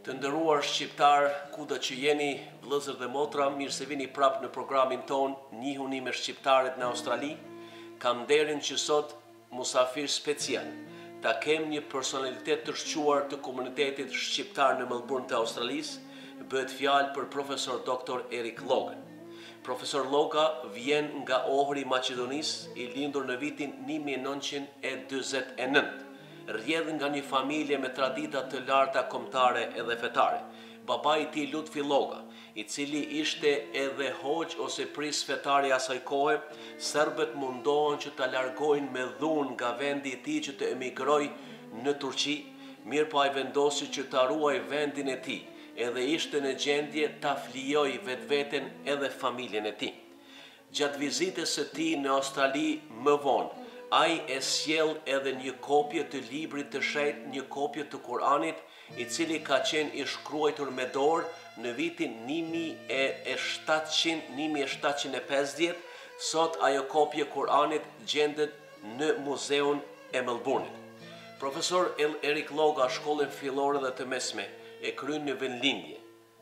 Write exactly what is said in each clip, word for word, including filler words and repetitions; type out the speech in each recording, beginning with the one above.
Të nderuar shqiptar, kudo që jeni, vëllezër dhe motra, mirë se vini prapë në programin ton Njihuni me shqiptarët në Australi. Kam nderin që sot musafir special. Ta kem një personalitet të shquar të komunitetit shqiptar në Melbourne të Australisë, bëhet fjalë për profesor doktor Erik Lloga. Profesor Lloga vjen nga Ohri i Maqedonisë, i lindur në vitin një mijë e nëntëqind e dyzet e nëntë. Rrjedh nga një familje me tradita të larta kombëtare edhe fetare. Babai i tij Lutfi Lloga, i cili ishte edhe hoxh ose pris fetar i asaj kohe, serbët mundohen që ta largojnë me dhunë nga vendi i tij që të emigrojë në Turqi, mirëpo ai vendosi që ta ruajë vendin e tij, edhe ishte në gjendje ta flijojë vetveten edhe familjen e tij. Gjatë vizitës së tij në Australi më vonë, ai e sjell edhe një kopje të librit të shenjtë, një kopje të Kuranit, i cili ka qenë i shkruar me dorë në vitin një mijë e shtatëqind e pesëdhjetë. Sot ajo kopje Kuranit gjendet në muzeun e Melbourne. Profesor Erik Lloga shkollën fillore dhe të mesme e kryen në vendlindje,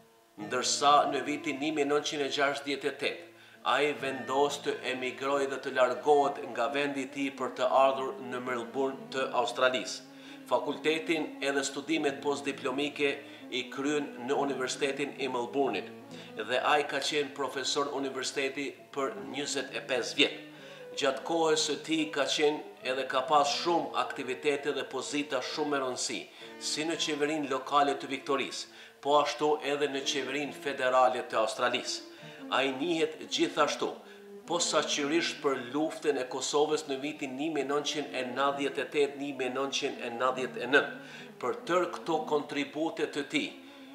ndërsa në vitin një mijë e nëntëqind e gjashtëdhjetë e tetë ai vendos të emigrojë dhe të largohet nga vendi i tij për të ardhur në Melbourne të Australisë. Fakultetin edhe studimet postdiplomike i kryen në Universitetin i Melbourne dhe ai ka qenë profesor universiteti për njëzet e pesë vjet. Gjatë kohës së tij ka qenë edhe ka pas shumë aktivitete dhe pozita shumë me rëndësi, si në qeverinë lokale të Viktorisë, po ashtu edhe në qeverinë federale të Australisë. Ai njihet gjithashtu posaçërisht për luftën e Kosovës në vitin një mijë e nëntëqind e nëntëdhjetë e tetë - një mijë e nëntëqind e nëntëdhjetë e nëntë. Për tërë këto kontribute të tij,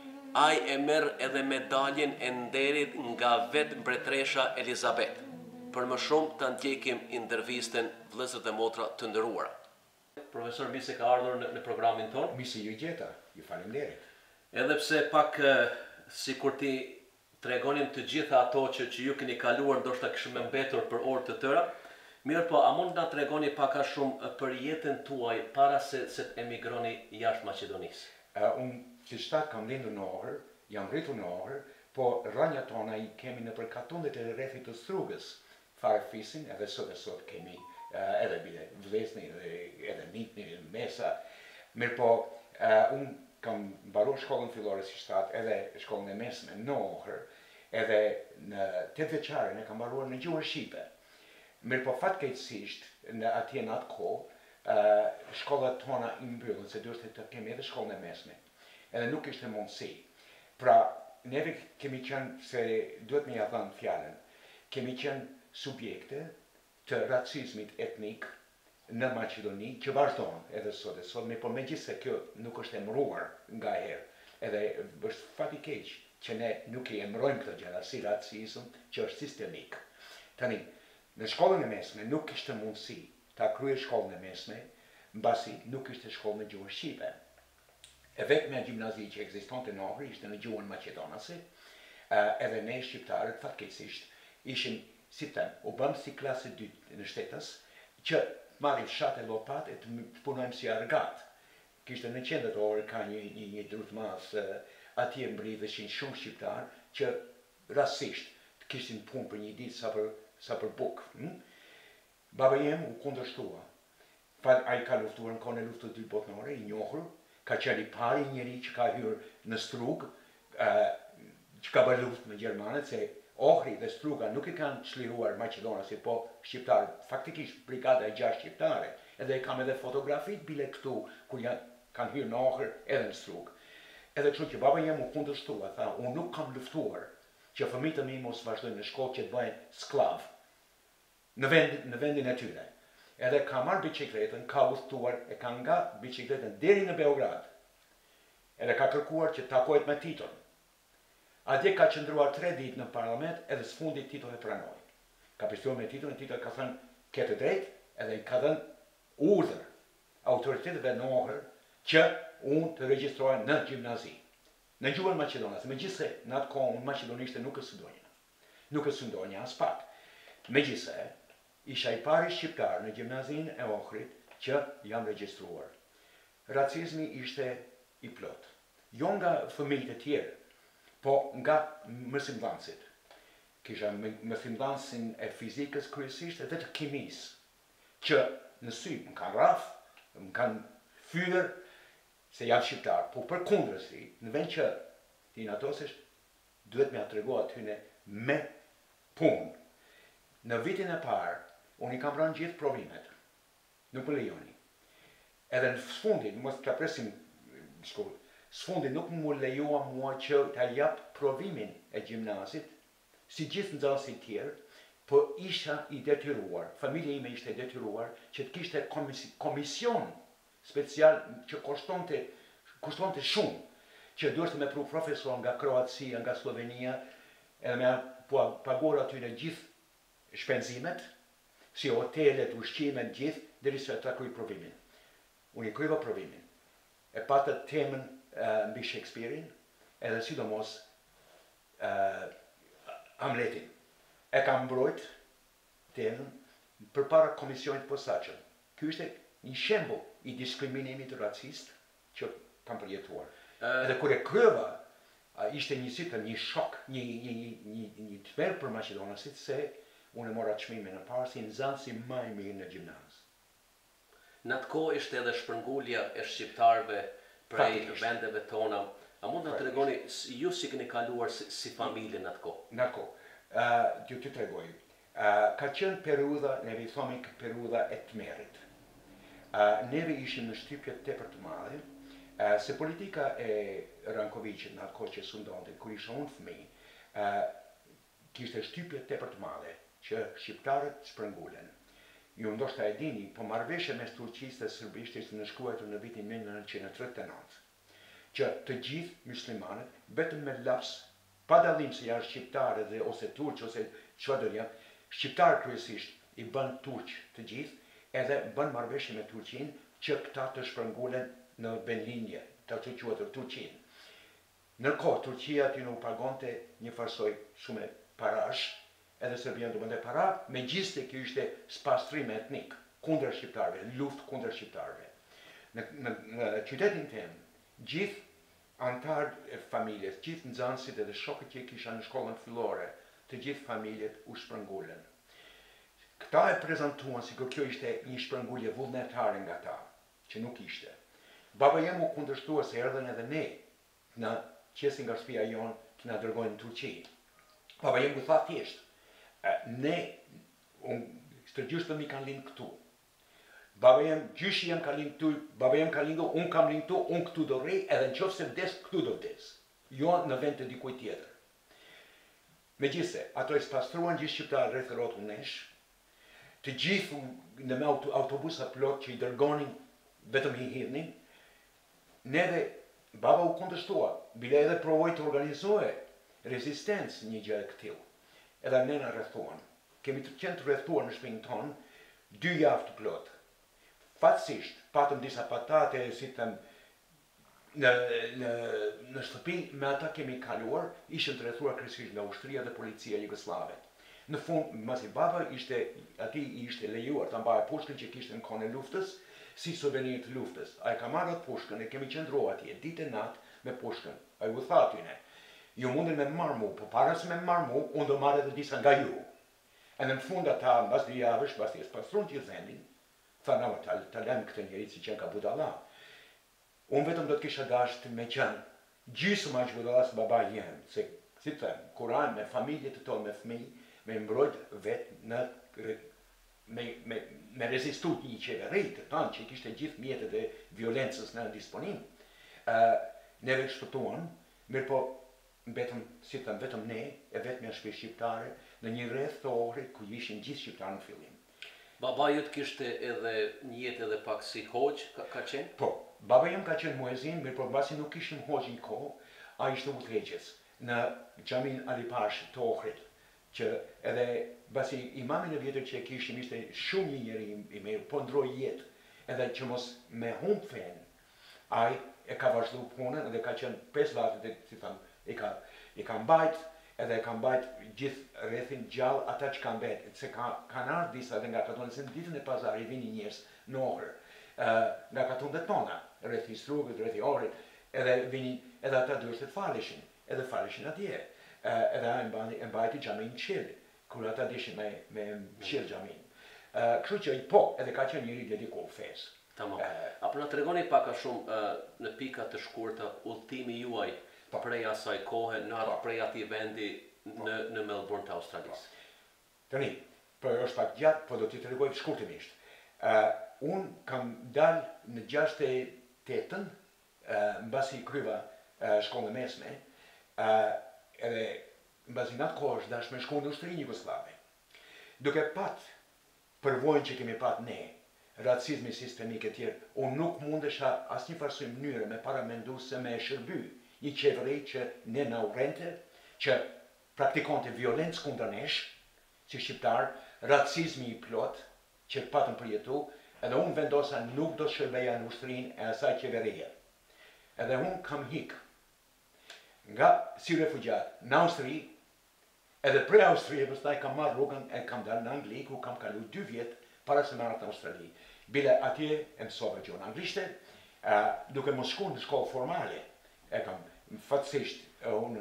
ai e merr edhe medaljen e nderit nga vetë mbretëresha Elizabeth. Për më shumë ta ndjekim intervistën, vëllezër dhe motra të nderuara. Profesor, mirë se ka ardhur në, në programin ton. Mirë se ju gjeta, ju faleminderit. Edhe pse pak sikur ti tregonin të gjitha ato që, që ju keni kaluar, ndoshta kishim më mbetur për orë të tëra. Mirë po, a mund na tregoni pak a shumë për jetën tuaj para se, se të emigroni jashtë Maqedonisë? Uh, unë që shtatë kam lindur në Ohër, jam rritur në Ohër, po rranja tona i kemi në për katundet e rrethit të Strugës, fare fisin, edhe sot e sot kemi uh, edhe bile vlesni, edhe, edhe nitni, mesa. Mirë po, uh, unë kam mbaruar shkollën fillore si shtat, edhe shkollën e mesme në Ohër, edhe në tetë vjeçare kam mbaruar në gjuhën shqipe. Mirë po fatkeqësisht në atje në atë kohë, uh, shkollat tona i mbyllën, se duhet të kemi edhe shkollën e mesme. Edhe nuk ishte mundësi. Pra, neve kemi qenë, se duhet me ja thënë fjalën, kemi qenë subjekte të racizmit etnik në Maqedoni, që vazhdon edhe sot e sot, por megjithëse kjo nuk është emëruar nga herë, edhe është fat i keq që ne nuk i emërojmë këtë gjëra si racizëm që është sistemik. Tani, në shkollën e mesme nuk kishte mundësi ta kryej shkollën e mesme, mbasi nuk ishte shkollë në gjuhën shqipe. E vetmja gjimnazi që ekzistonte në Ohër ishte në gjuhën maqedonase, edhe ne shqiptarët fatkeqësisht ishim, si them, u bëm si klasë e dytë në shtetës, që marrim shatë e lopat e të punojmë si argat. Kishte në qendër të Ohër ka një, një, një drutmas, atje mbridheshin shumë shqiptar që rastisht të kishin punë për një ditë sa për, sa për bukë. Hm? Baba jem u kundërshtua. Ai ka luftuar në kohën e luftës së dytë botërore, i njohur, ka qenë i pari njeri që ka hyrë në Strugë, uh, që ka bërë luftë me gjermanët, se Ohri dhe Struga nuk i kanë çliruar Maqedonasit, po shqiptarë, faktikisht brigada e gjashtë shqiptare, edhe kam edhe fotografit bile këtu, kur janë kanë hyrë në Ohër edhe në Strugë. Edhe kështu që baba jem u kundërshtua, tha, unë nuk kam luftuar që fëmijët e mi mos vazhdojnë në shkollë që të bëhen sklav në, vend, në vendin e tyre. Edhe ka marrë bicikletën, ka udhëtuar, e ka nga bicikletën deri në Beograd. Edhe ka kërkuar që takohet me Titon. Atje ka qëndruar tre ditë në parlament, edhe s'fundi Tito e pranoi. Ka pishtuar me Tito, e Tito ka thënë këtë drejt, edhe i ka dhënë urdhër autoriteteve në Ohër që unë të regjistrohen në gjimnazi, në gjuhën maqedonase. Megjithëse në atë kohë unë maqedonishte nuk e studonja. Nuk e studonja as pak. Megjithëse isha i pari shqiptar në gjimnazinë e Ohrit që jam regjistruar. Racizmi ishte i plot. jo nga fëmijët e tjerë, po nga mësimdhënësit. Kisha mësimdhënësin e fizikës kryesisht edhe të kimisë, që në sy më kanë rraf, më kanë fyer se janë shqiptar, po përkundërsi, në vend që ti natosisht duhet me tregu atyne me punë. Në vitin e parë, unë i kam pranë gjithë provimet, nuk më lejoni. Edhe në sfundit, mos të presim shkollë, sfundit nuk më lejoa mua që ta jap provimin e gjimnazit, si gjithë nxënësit tjerë, po isha i detyruar, familja ime ishte e detyruar që të kishte komisi, komision special që kushtonte kushtonte shumë, që duhet me pru profesor nga Kroacia, nga Slovenia, edhe me po paguar aty në gjithë shpenzimet, si hotelet, ushqimet, gjithë, derisa ta kryj provimin. Unë i kryva provimin. E pata temën uh, mbi Shakespeare-in, edhe sidomos uh, Hamletin. E kam mbrojt temën përpara komisionit posaçëm. Ky ishte një shembull i diskriminimit racist që kam përjetuar. Edhe kur e kryeva, ishte një si një shok, një një një një një tmerr për maqedonasit se unë mora çmimin e parë si nxënësi më i mirë në gjimnaz. Në atë kohë ishte edhe shpërngulja e shqiptarëve prej vendeve tona. A mund të tregoni ju si keni kaluar si, si familje në atë kohë? Në atë kohë. Uh, ju të tregoj. Uh, ka qenë periudha, neve i thomi periudha e tmerrit. Uh, neve ishim në shtypje tepër të madhe, uh, se politika e Rankovicit në atë kohë që sundonte, kur isha unë fëmijë, uh, kishte shtypje tepër të madhe që shqiptarët shpërngulen. Ju ndoshta e dini, po marrëveshja mes Turqisë dhe Serbisë ishte nënshkruar në vitin mille nëntëqind e tridhjetë e nëntë, që të gjithë muslimanët vetëm me laps, pa dallim se janë shqiptarë dhe ose turq ose çfarë do janë, shqiptarë kryesisht i bën turq të gjithë, edhe bën marrëveshje me Turqinë që këta të shpërngulen në benlinje, ta që quhet Turqinë. Ndërkohë Turqia aty nuk pagonte një farsoj shumë parash, edhe Serbia do bënte para, megjithëse kjo ishte spastrim etnik kundër shqiptarëve, luftë kundër shqiptarëve. Në, në, në qytetin tim, gjithë antarë e familjes, gjithë nxënësit edhe shokët që kisha në shkollën fillore, të gjithë familjet u shpërngulen. Këta e prezantuan si kjo ishte një shpërngulje vullnetare nga ta, që nuk ishte. Baba jem u kundërshtua se erdhen edhe ne, në qesin nga shtëpia jonë të na dërgojnë në Turqi. Baba jem u tha thjesht, ne, të gjyshtëm i kanë lind këtu. Baba jem, gjyshi jem ka lind këtu, baba jem ka lindu, unë kam lind këtu, unë këtu do rrej, edhe në qoftë se vdes, këtu do vdes. Jo në vend të dikuj tjetër. Megjithse, ato e spastruan gjithë shqiptarë rreth rrotull nesh, të gjithë në me autobusa plot që i dërgonin, vetëm i hidhnin, neve, baba u kundërshtua, bile edhe provoj të organizohe rezistencë një gjë e këtill. Edhe ne na rrethuan. Kemi të qenë të rrethuar në shtëpinë tonë, dy javë të plotë. Fatësisht, patëm disa patate, si them, në, në, në shtëpi, me ata kemi kaluar, ishën të rrethuar kryesisht nga ushtria dhe policia jugoslave. Në fund, masi baba ishte, ati ishte lejuar të mbaje pushkën që kishte në kohën e luftës, si suvenir të luftës. A e ka marrë atë pushkën e kemi qëndruar atje, ditë e natë me pushkën. A ju tha atyne, ju mundin me marrë mu, po para se me marrë mu, unë do marrë edhe disa nga ju. E në fund ata, mbas dy javësh, mbas të spastruan që zemrin, tha na ta, ta lem këtë njerit si qenë ka budalla. Unë vetëm do të kisha dashur me qenë gjysmë aq budalla se baba jem, se si të them, kuran me familje të tonë, me fëmijë, me mbrojt vetë në me, me, me rezistu një qeveri të tanë që kishte gjithë mjetet e violencës në disponim. Uh, neve shpëtuan, mirë po betëm, si të them, vetëm ne e vetëm janë shtëpi shqiptare në një rreth të ohrit ku ishin gjithë shqiptarë në fillim. Baba jut kishte edhe një jetë edhe pak si hoxh, ka, ka qenë? Po, baba jem ka qenë muezin, mirë po mbasi nuk ishim hoxh një kohë, a ishte udhëheqës në xhamin Alipash të Ohrit, që edhe basi imamin e vjetër që e kishim ishte shumë një njeri i mirë, po ndroi jetë, edhe që mos me humb fen, ai e ka vazhdu punën edhe ka qenë pesë vate, si tham, i ka i ka mbajt edhe e ka mbajt gjithë rrethin gjallë ata që kanë mbet, se ka kanë ardhur disa edhe nga katonë, se në ditën e pazarit vinin njerëz në Ohër, uh, nga katondet tona, rreth i Strugët, rreth i Ohrit, edhe vinin edhe ata dy të faleshin, edhe faleshin atje. Edhe e mbajti xhamin qiell, kur ata dishin me me qiell xhamin. Kështu që po, edhe ka qenë njëri dedikuar fesë. Tamam. Apo na tregoni pak a shumë në pika të shkurta udhëtimi juaj prej asaj kohe në atë prej atij vendi në në Melbourne të Australisë. Tani, për është pak gjatë, po do t'i tregoj shkurtimisht. Uh, unë kam dalë në gjashtëdhjetë e tetën, uh, mbasi kryva uh, shkollën e mesme, uh, edhe mbasi në atë kohë është dash me shku në Austrinë Jugoslave. Duke pat përvojën që kemi pat ne, racizmi sistemik e tjerë, unë nuk mundesha asnjë farë mënyre me paramendu se me e shërby një qeveri që ne na urrente, që praktikonte violencë kundër nesh, si shqiptar, racizmi i plot, që patëm përjetu, edhe unë vendosa nuk do shërbeja në ushtrinë e asaj qeverie. Edhe unë kam hik nga si refugjat në Austri, edhe pre Austri e pastaj kam marrë rrugën e kam dalë në Angli, ku kam kalu dy vjet para se marrë në Australi. Bile atje e mësova gjuhën anglishte, uh, duke mos shku në shkollë formale. E kam fatësisht, uh, unë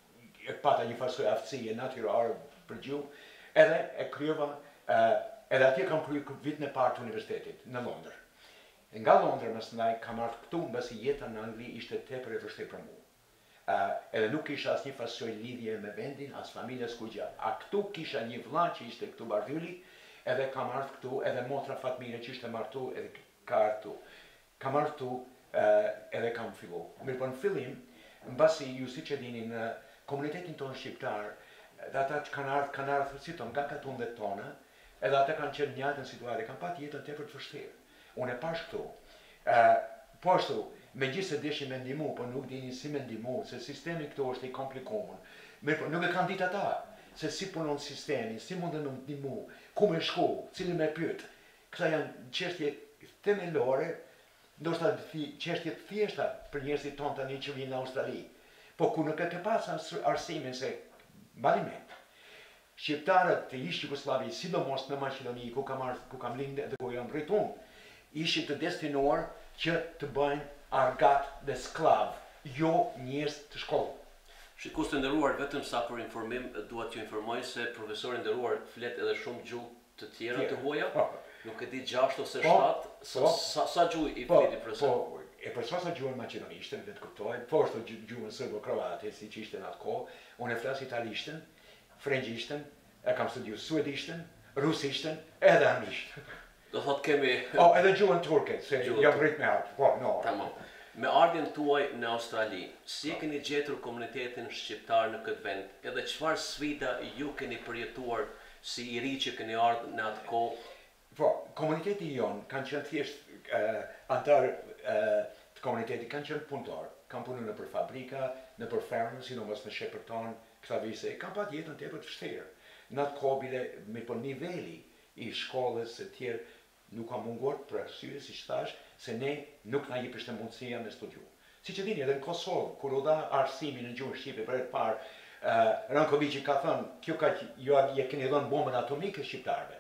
e pata një farë aftësie natyrare për gjuhë, edhe e kryova uh, Edhe atje kam kryer vitin e parë të universitetit në Londër. Nga Londra më së ndaj kam ardhur këtu mbasi jeta në Angli ishte tepër e vështirë për mua. Uh, edhe nuk kisha asnjë fasoj lidhje me vendin, as familjes ku gjë. A këtu kisha një vëlla që ishte këtu bardhyli, edhe kam ardhur këtu, edhe motra Fatmire që ishte martu, edhe ka ardhur këtu. Kam ardhur këtu uh, edhe kam fillu. Mirë po në fillim, mbasi ju siç e dini në komunitetin tonë shqiptar, ata që kanë ardhur kanë ardhur si ton nga katundet tona, edhe ata kanë qenë njëjtën situatë, kanë pat jetën tepër të vështirë. Unë e pash këtu. Uh, po ashtu, megjithëse deshin me ndihmu, po nuk dinin si me ndihmu, se sistemi këtu është i komplikuar. Mirë, po nuk e kanë ditë ata se si punon sistemi, si mundën me ndihmu, ku me shku, cilin me pyet. Këta janë çështje themelore, ndoshta çështje të thjeshta për njerëzit tonë tani që vinë në Australi. Po ku nuk e ke pas arsimin se mbani mend. Shqiptarët të ish Jugosllavi, sidomos në Maqedoni, ku kam ardhur, ku kam lindë dhe ku jam rritur, ishin të destinuar që të bëjnë argat dhe sklav, jo njerëz të shkollë. Shikues të nderuar, vetëm sa për informim, dua t'ju informoj se profesori i nderuar flet edhe shumë gjuhë të tjera të huaja. Nuk e di gjashtë ose shtatë, sa sa gjuhë i fleti profesor. Po, e për sa gjuhën maqedonishtën, vetë kuptoj, po ashtu gjuhën serbo-kroate, siç ishte në atë kohë, unë e flas italishtën, frëngjishtën, e kam studiu suedishtën, rusishtën, edhe anglishtën. Do thot kemi... O, edhe gjuhën turke, se jam rrit me atë, po, no. Tamam. Me ardhjen tuaj në Australi, si e keni gjetur komunitetin shqiptar në këtë vend, edhe çfarë sfida ju keni përjetuar si i ri që keni ardhur në atë kohë? Po, komuniteti jon kanë qenë thjesht uh, antar uh, të komunitetit, kanë qenë punëtor, kanë punuar në për fabrika, në për fermë, sidomos në shepërton, këta vise, kam pat jetën tepër të vështirë. Në atë kohë bile, me për niveli i shkollës e tjerë nuk ka munguar për arsye, si që thash, se ne nuk na jep ishte mundësia me studiu. Si që dini, edhe në Kosovë, kur u dha arsimin në gjuhën shqipe për e të parë, uh, Rankovici ka thënë, kjo ka ju je keni dhënë bombën atomike shqiptarëve.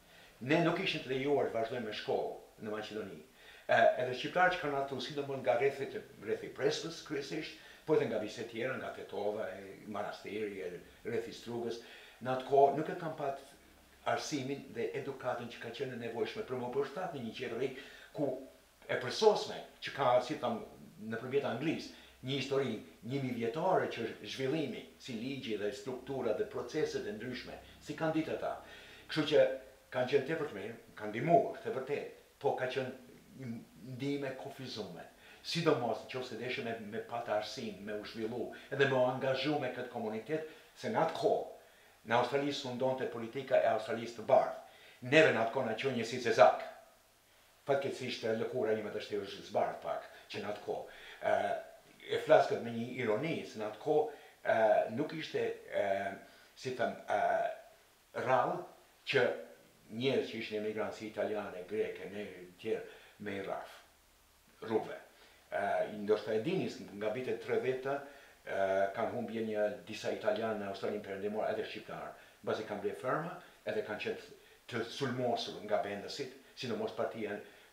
Ne nuk ishim të lejuar të vazhdojmë me shkollë në Maqedoni. Uh, edhe shqiptarë që kanë ardhur sidomos nga rrethit rrethi Prespës kryesisht, po edhe nga vise tjera, nga Tetova, Manastiri, rrethi Strugës, në atë kohë nuk e kam pat arsimin dhe edukatën që ka qenë nevojshme për më përshtat në një qeveri ku e përsosme, që ka, si tham, nëpërmjet anglisë, një histori njëmi vjetare që zhvillimi, si ligji dhe struktura dhe proceset e ndryshme, si kanë ditë ata. Kështu që kanë qenë tepër të mirë, kanë ndihmuar, të vërtet, po ka qenë ndihmë kufizuar. Sidomos nëse deshe me, me pat arsim, me u zhvillu, edhe me u angazhu me këtë komunitet, se në atë kohë, në Australi sundonte politika e Australisë të bardhë. Neve në atë kohë na qenë si zezak. Fatkeqësisht lëkura ime të shtyrë zbardh pak, që në atë kohë. Uh, e flas këtë me një ironi, se në atë kohë uh, nuk ishte, uh, si them, uh, rrallë që njerëz që ishin emigrantë si italiane, greke, ne tjerë me i rraf, rrugëve. Uh, ndoshta e dini nga vitet tridhjetë uh, kanë humbje një disa italianë në Australinë Perëndimore edhe shqiptarë. Mbasi kanë bler ferma edhe kanë qenë të sulmosur nga vendësit, sidomos partia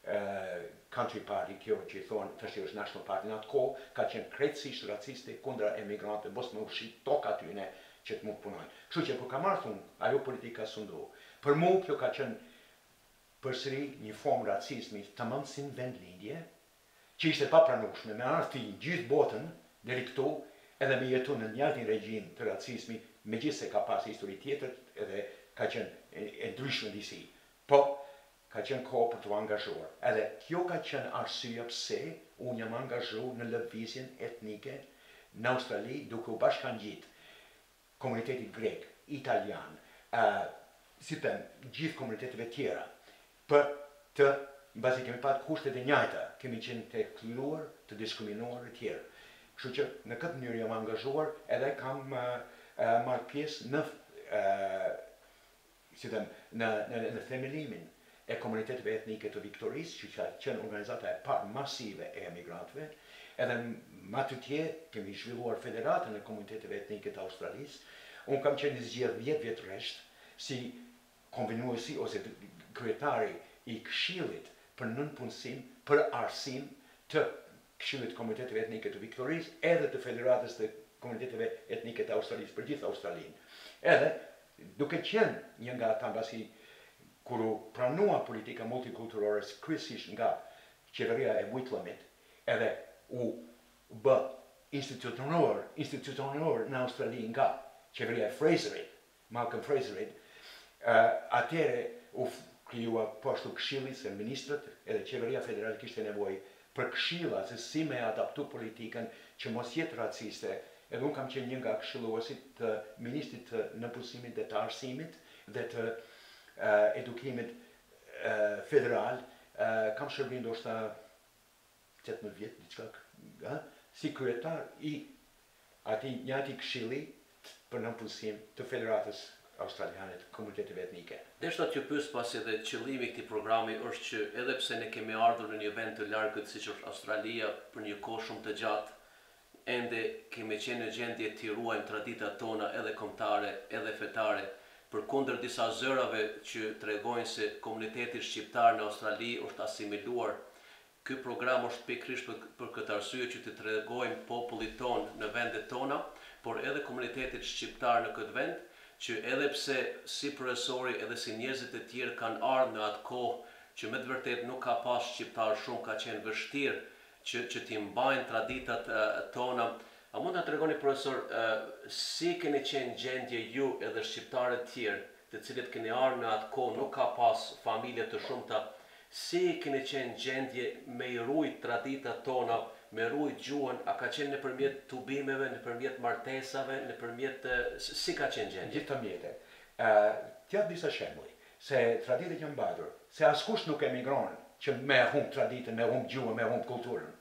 country party, kjo që i thonë, të është National Party, në atë kohë ka qenë krejtësisht raciste kundra emigrante, mos me ushit toka atyne që të mund punojnë. Kështu që kur ka marrë thunë, ajo politika sundu. Për mu kjo ka qenë përsëri një formë racizmi të mëndë si në vendlindje, që ishte pa pranueshme, me arti në gjithë botën, deri këtu, edhe me jetu në njëjtin regjim të racizmi, megjithëse ka pas histori tjetër, edhe ka qenë e, e ndryshme disi. Po, ka qenë kohë për të angazhuar. Edhe kjo ka qenë arsyeja pse unë jam angazhu në lëvizjen etnike në Australi, duke u bashkangjit komunitetit grek, italian, uh, si të gjithë komuniteteve tjera, për të, mbasi kemi pat kushtet e njajta, kemi qenë të ekskluduar, të diskriminuar e tjerë. Kështu që në këtë mënyrë jam angazhuar edhe kam uh, uh, marrë pjesë në, uh, si të, në, në, në themelimin e komuniteteve etnike të Viktorisë, që ka qenë organizata e parë masive e emigrantëve, edhe më të tje kemi zhvilluar federatën e komuniteteve etnike të Australisë. Unë kam qenë zgjedhur dhjetë vjet rresht si kombinuesi ose kryetari i këshillit për nënpunësim, për arsim të këshillit komuniteteve etnike të Viktorisë, edhe të federatës të komuniteteve etnike të Australisë për gjithë Australinë. Edhe duke qenë një nga ata mbasi kur u pranua politika multikulturore kryesisht nga qeveria e Whitlamit, edhe u bë institucionuar, institucionuar në Australi nga qeveria e Fraserit, Malcolm Fraserit, uh, atëre u krijua poshtu këshilli se ministrët edhe qeveria federale kishte nevojë për këshilla se si me adaptu politikën që mos jetë raciste. Edhe unë kam qenë një nga këshilluesit të ministrit të nënpunësimit dhe të arsimit dhe të uh, edukimit uh, federal. Uh, kam shërbim ndoshta tetëmbëdhjetë vjet, diçka, uh, si kryetar i atij njëjti këshilli për nënpunësim të federatës australiane të komuniteteve etnike. Deshta t'ju pyes pas edhe qëllimi i këtij programi është që edhe pse ne kemi ardhur në një vend të largët siç është Australia për një kohë shumë të gjatë, ende kemi qenë në gjendje të ruajmë traditat tona edhe kombëtare, edhe fetare, përkundër disa zërave që tregojnë se komuniteti shqiptar në Australi është asimiluar. Ky program është pikërisht për, për këtë arsye që të tregojmë popullit ton në vendet tona, por edhe komunitetit shqiptar në këtë vend, që edhe pse si profesori edhe si njerëzit e tjerë kanë ardhur në atë kohë që me të vërtet nuk ka pas shqiptar shumë, ka qenë vështirë që, që t'i mbajnë traditat uh, tona. A mund të tregoni profesor, uh, si keni qenë gjendje ju edhe shqiptarët tjerë, të cilët keni ardhur në atë kohë nuk ka pas familje të shumta, si keni qenë gjendje me i rujt traditat tona, me rujt gjuhën, a ka qenë nëpërmjet tubimeve, nëpërmjet martesave, nëpërmjet si ka qenë gjendje? Gjithë të mjete. Uh, T'jap disa shembuj, se traditat janë mbadur, se askush nuk emigron që me humb traditën, me humb gjuhën, me humb kulturën.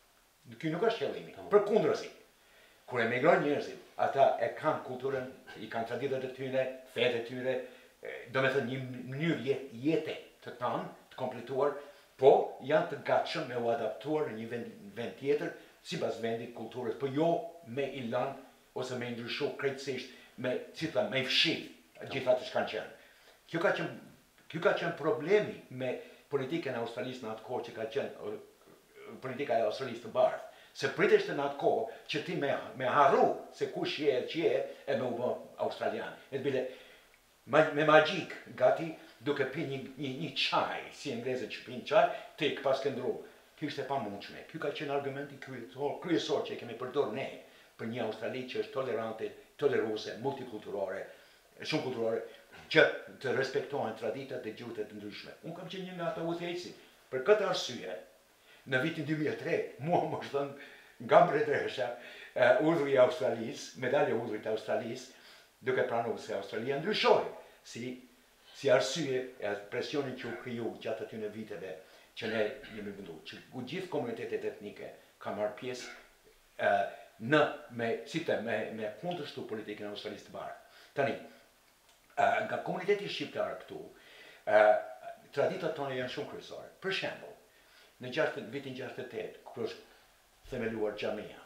Ky nuk është qëllimi, përkundrazi. Kur emigron njerëzit, ata e kanë kulturën, i kanë traditat e tyre, fetë e tyre, do me thënë një mënyrë jete të tanë, të kompletuar, po janë të gatshëm me u adaptuar në një vend, vend tjetër, sipas vendit, kulturës, po jo me i lënë ose me ndryshu krejtësisht, me cita me fshi gjitha të shkanë qenë. Kjo ka qenë, kjo ka qenë problemi me politikën e Australisë në atë kohë që ka qenë politika e Australisë të bardhë. Se priteshte në atë kohë që ti me, me harru se kush je që je e me u bë australian. E të bile, me magjik, gati, duke pi një, një, një qaj, si englezët që pinë qaj, tik pas këndru. Kjo ishte pa mundshme. Kjo ka qenë argumenti kryesor që kemi përdor ne për një Australi që është tolerante, toleruese, multikulturore, shumë kulturore, që të respektohen traditat dhe gjuhët të ndryshme. Unë kam qenë një nga ata udhëheqësit. Për këtë arsye, në vitin dy mijë e tre, mua më është thënë nga mbretëresha, uh, urdhri i Australisë, medalja e urdhrit të Australisë, duke pranuar se Australia ndryshoi, si si arsye e presionin që u kriju gjatë atyre viteve që ne jemi venduar, që u gjithë komunitetet etnike kanë marrë pjesë uh, në me si të me me kundërshtu politikën e Australisë të bardhë. Tani, uh, nga komuniteti shqiptar këtu, uh, traditat tona janë shumë kryesore. Për shembull, në vitin gjashtëdhjetë e tetë, kur është themeluar xhamia.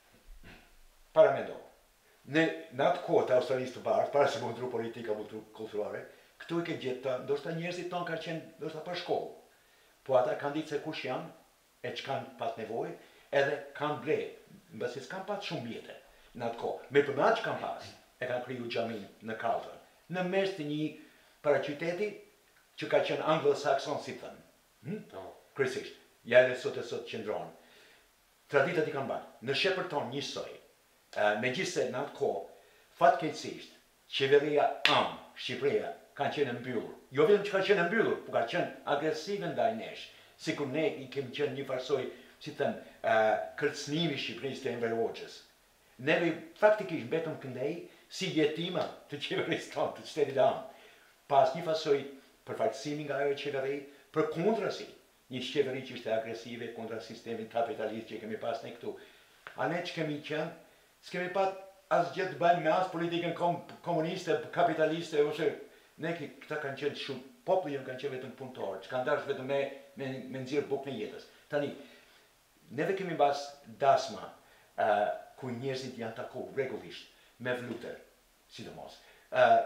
Para mendo, në në atë kohë të Australisë të bardhë, para se mundru politika multikulturore, këtu i ke gjetë, ndoshta njerëzit tonë kanë qenë ndoshta pa shkollë. po ata kanë ditë se kush janë, e që kanë pas nevojë, edhe kanë ble, mbasi s'kanë pas shumë vjetë në atë kohë. Me për më atë që kanë pas, e kanë kriju xhamin në Carlton, në mes të një paraqyteti që ka qenë anglo-sakson, si thënë. Hmm? Oh. Kryesisht, ja edhe sot e sot qëndronë. Traditat i kanë bërë. Në Shqipërton njësoj, uh, me gjithse në atë kohë, fatkeqësisht, qeveria am, Shqipëria, kanë qenë mbyllur. Jo vetëm që kanë qenë mbyllur, por kanë qenë agresive ndaj nesh, sikur ne i kemi qenë një farsoj, si them, uh, kërcënimi i Shqipërisë të Enver Hoxhës. Neve faktikisht mbetëm këndej si jetima të qeverisë tonë, të shtetit am. Pas një farsoj përfaqësimi nga ajo qeveri, për kontrasi, një qeveri që ishte agresive kontra sistemin kapitalist që kemi pas ne këtu. A ne që kemi qenë, s'kemi pat asgjë të bëjmë me as politikën kom, komuniste, kapitaliste, ose ne këta kanë qenë shumë, populli jonë kanë qenë vetëm punëtorë, që kanë dashur vetëm me, me, me nxjerr bukën e jetës. Tani, neve kemi pas dasma, uh, ku njerëzit janë taku rregullisht, me vlutër, sidomos, uh,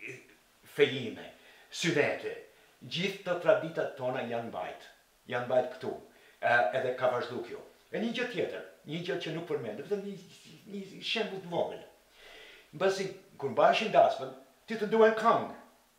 fejime, synete, gjithë të traditat tona janë mbajt, janë mbajt këtu, uh, edhe ka vazhdu kjo. E një gjë tjetër, një gjë që nuk përmendë, vetëm një, një shembull të vogël. Mbasi, kur mbajshin dasmën, ti të duhen këngë.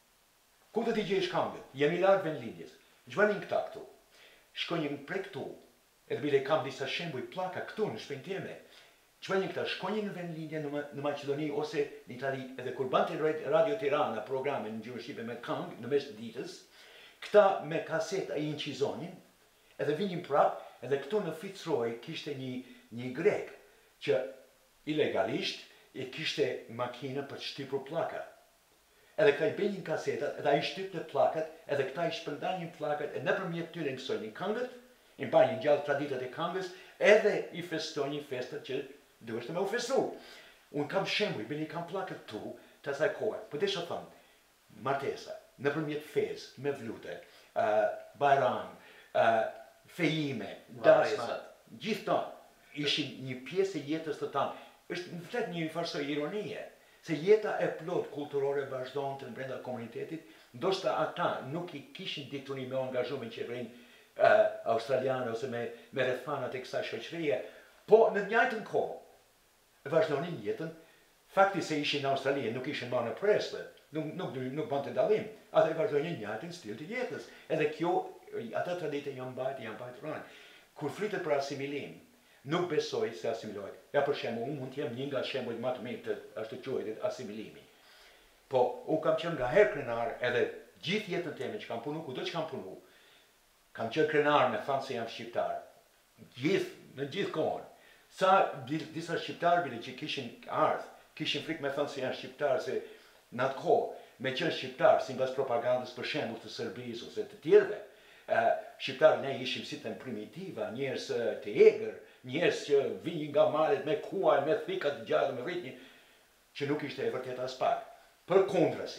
Ku të t'i gjesh këngët? Jemi larg vendlindjes. Gjvanin këta këtu. Shkonjën prej këtu, edhe bile kam disa shembuj pllaka këtu në shtëpinë time. Gjvanin këta, shkonjën në vendlindje në, në Maqedoni ose në Itali, edhe kur bante Radio Tirana programe në gjuhën shqipe me këngë në mes të ditës, këta me kaset e incizonin, edhe vinin prap, edhe këtu në Fitzroy kishte një, një grek që ilegalisht e kishte makina për të shtypur pllaka. Edhe këta i bëjnë kasetat, edhe a i shtypte pllakat, edhe këta i shpërndanin pllakat, e nëpërmjet tyre mësojnë këngët, i mbajnë gjallë traditat e këngës, edhe i festojnë festat që duhet me u festu. Unë kam shembuj, bili kam pllakat tu, të asaj kohe, po desha thëmë, martesa, nëpërmjet fez, me vlute, uh, bajram, uh, fejime, dasma, gjithë ta, ishin një pjesë e jetës të tanë. Është në flet një farsoj ironie, se jeta e plot kulturore vazhdon të brenda komunitetit, ndoshta ata nuk i kishin dituni me angazhu me qeverinë uh, australiane ose me, me rrethanat e kësaj shoqërie, po në të njëjtën kohë vazhdonin jetën, fakti se ishin në Australi, nuk ishin marrë në presë, nuk, nuk, nuk bante dallim, ata i vazhdonin një njëjtin stil të jetës. Edhe kjo, ata tradite janë mbajtë, janë mbajtë rënë. Kur flitet për asimilim, nuk besoj se asimilohet. Ja për shembull, unë mund të jem një nga shembujt më të mirë të ashtu quajtur asimilimi. Po, unë kam qenë nga herë krenar, edhe gjithë jetën time që kam punu, kudo që kam punu, kam qenë krenar me thënë se jam shqiptar. Gjithë, në gjithë kohën. Sa disa shqiptarë bile që kishin ardhë, kishin frikë me thënë se janë shqiptar, se në atë kohë, me qenë shqiptar, si mbas propagandës për shembull të Serbisë ose të tjerëve, uh, shqiptarë ne ishim si të primitiva, njerëz të egër, njerëz që vinin nga malet me kuaj, me thikat gjallë, me rritni, që nuk ishte e vërtet as pak. Për kontrasi,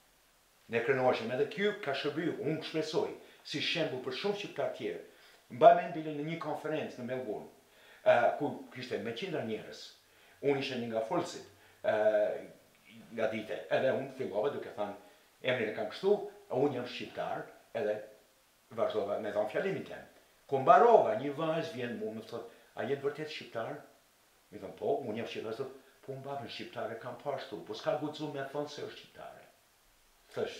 ne krenoheshim, edhe kjo ka shërbyer, unë shpresoj, si shembull për shumë shqiptar tjerë. Mbaj mend bile në një konferencë në Melbourne, uh, ku kishte me qindra njerëz. Unë isha një nga folësit, uh, nga dite, edhe unë fillova duke thënë, emrin e kam kështu, unë jam shqiptar, edhe vazhdova me dhënë fjalimin tem. Kur mbarova, një vajzë vjen mua më thotë, a jetë vërtet shqiptar? Mi thëmë, po, unë jam shqiptar, thotë, po më babën shqiptare kam pashtu, po s'ka guxu me thonë se është shqiptare. Thësh,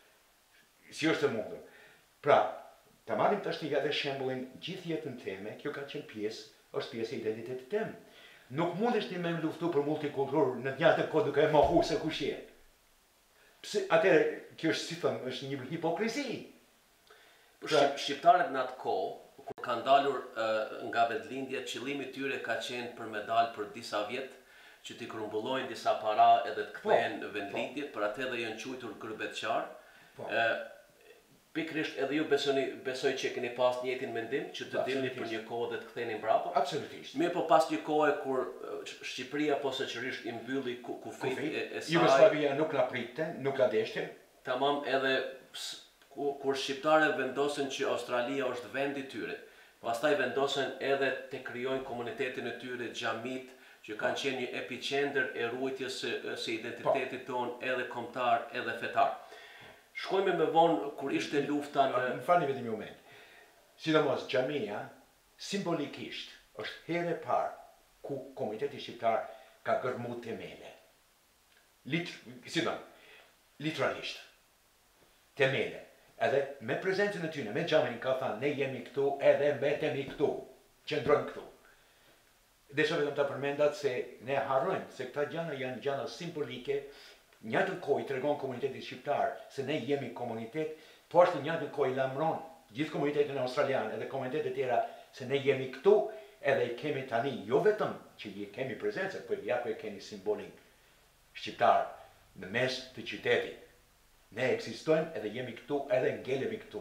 si është e mundur. Pra, ta marrim tash një edhe shembullin gjithë jetën time, kjo ka qenë pjesë, është pjesë e identitetit tem. Nuk mundesh ti me më luftu për multikulturë në të njëjtën kohë duke e mohu se kush je. Pse atëherë kjo është si thënë, është një hipokrizi. Pra, shqiptarët në atë kohë, kur kanë dalur uh, nga vendlindja, qëllimi i tyre ka qenë për me dalë për disa vjet, që t'i grumbullojnë disa para edhe të kthehen në vendlindje, për atë edhe janë quajtur gërbetçar. Po. Uh, Pikrisht edhe ju besoni, besoj që keni pas një njëjtin mendim, që të dilni për një kohë dhe të ktheheni mbrapa? Absolutisht. Mirë, po pas një kohe kur Shqipëria posaçërisht i mbylli kufit e, e saj. Jugosllavia nuk na pritte, nuk na deshte. Tamam, edhe kur shqiptarët vendosen që Australia është vendi i tyre, pastaj vendosen edhe të krijojnë komunitetin e tyre, xhamit, që kanë qenë një epicentër e ruajtjes së, së identitetit ton, edhe kombëtar, edhe fetar. Shkojme me vonë kur ishte lufta në... Më falni vetëm një moment. sidomos xhamia, simbolikisht është herë e parë ku Komiteti Shqiptar ka gërmu temele. Lit, si do, literalisht. Temele. Edhe me prezencën e tyre, me xhamin ka thënë ne jemi këtu edhe mbetemi këtu, qëndrojmë këtu. Desha vetëm ta përmendat se ne harrojmë se këta gjëra janë gjëra simbolike, njëjtën kohë i tregon komunitetit shqiptar se ne jemi komunitet, po ashtu njëjtën kohë i lamron gjithë komunitetin australian edhe komunitetet tjera se ne jemi këtu edhe kemi tani, jo vetëm që kemi prezencë, por ja ku e kemi simbolin shqiptar në mes të qytetit. Ne ekzistojmë edhe jemi këtu edhe ngelemi këtu.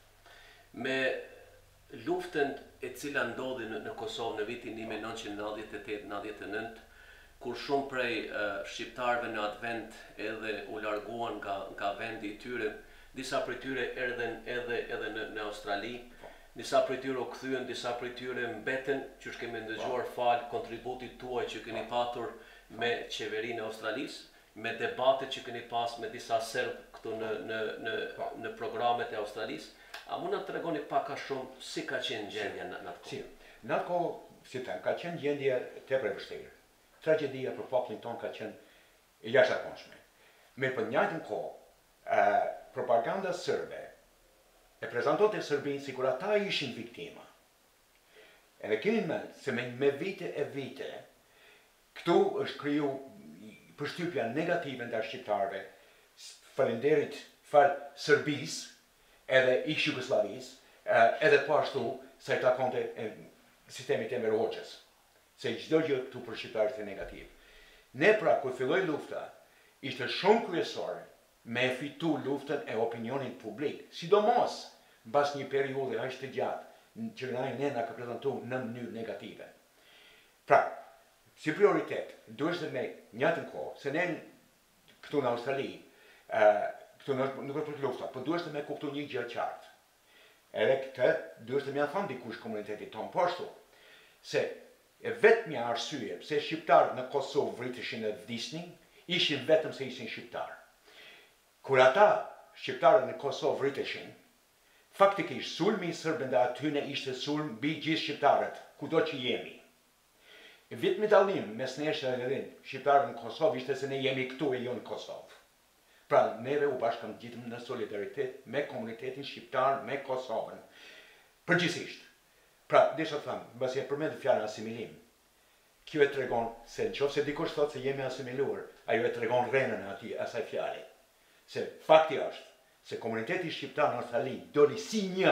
Me luftën e cila ndodhi në, në Kosovë në vitin një mijë nëntëqind e nëntëdhjetë e tetë nëntëdhjetë e nëntë, kur shumë prej uh, shqiptarëve në atë vend edhe u larguan nga, nga vendi i tyre, disa prej tyre erdhen edhe, edhe në, në Australi, disa prej tyre u kthyen, disa prej tyre mbeten, që është kemi ndëgjuar fal kontributit tuaj që keni patur me qeverinë e Australisë, me debatet që keni pas me disa serb këtu në, në, në, në programet e Australisë. A mund na tregoni pak a shumë si ka qenë gjendja në atë kohë? Si, në atë kohë, si them, ka qenë gjendje tepër e vështirë. Tragedia për popullin ton ka qenë e jashtëzakonshme. Me për njëjtën kohë, uh, propaganda serbe e prezantonte Serbinë sikur ata ishin viktima. Edhe keni mend se me, me vite e vite këtu është kriju përshtypja negative ndaj shqiptarëve, falenderit fal Serbisë edhe ish Jugosllavisë, edhe po ashtu sa i takonte sistemit Enver Hoxhës, se çdo gjë këtu për shqiptarët e negativ. Ne pra, kur filloi lufta, ishte shumë kryesore me fitu luftën e opinionit publik, sidomos mbas një periudhe aq të gjatë që ne na ka prezantuar në mënyrë negative. Pra, si prioritet, duhet të me njëjtën kohë, se ne këtu në Australi, uh, këtu në, nuk është për lufta, por duhet të me kuptu një gjë qartë. Edhe këtë duhet të me thonë dikush komunitetit tonë po ashtu, se e vetmja arsye pse shqiptarët në Kosovë vriteshin e vdisnin, ishin vetëm se ishin shqiptar. Kur ata shqiptarët në Kosovë vriteshin, faktikisht sulmi i serbëve ndaj atyne ishte sulm mbi gjithë shqiptarët, kudo që jemi. Vetmi dallim mes nesh edhe shqiptarëve në Kosovë ishte se ne jemi këtu e jo në Kosovë. Pra neve u bashkangjitem në solidaritet me komunitetin shqiptar, me Kosovën. Përgjithsisht. Pra, desha të them, mbasi e përmend fjalën asimilim. Kjo e tregon se nëse dikush thotë se jemi asimiluar, ajo e tregon rrenën e atij asaj fjale. Se fakti është se komuniteti shqiptar në Australi doli si një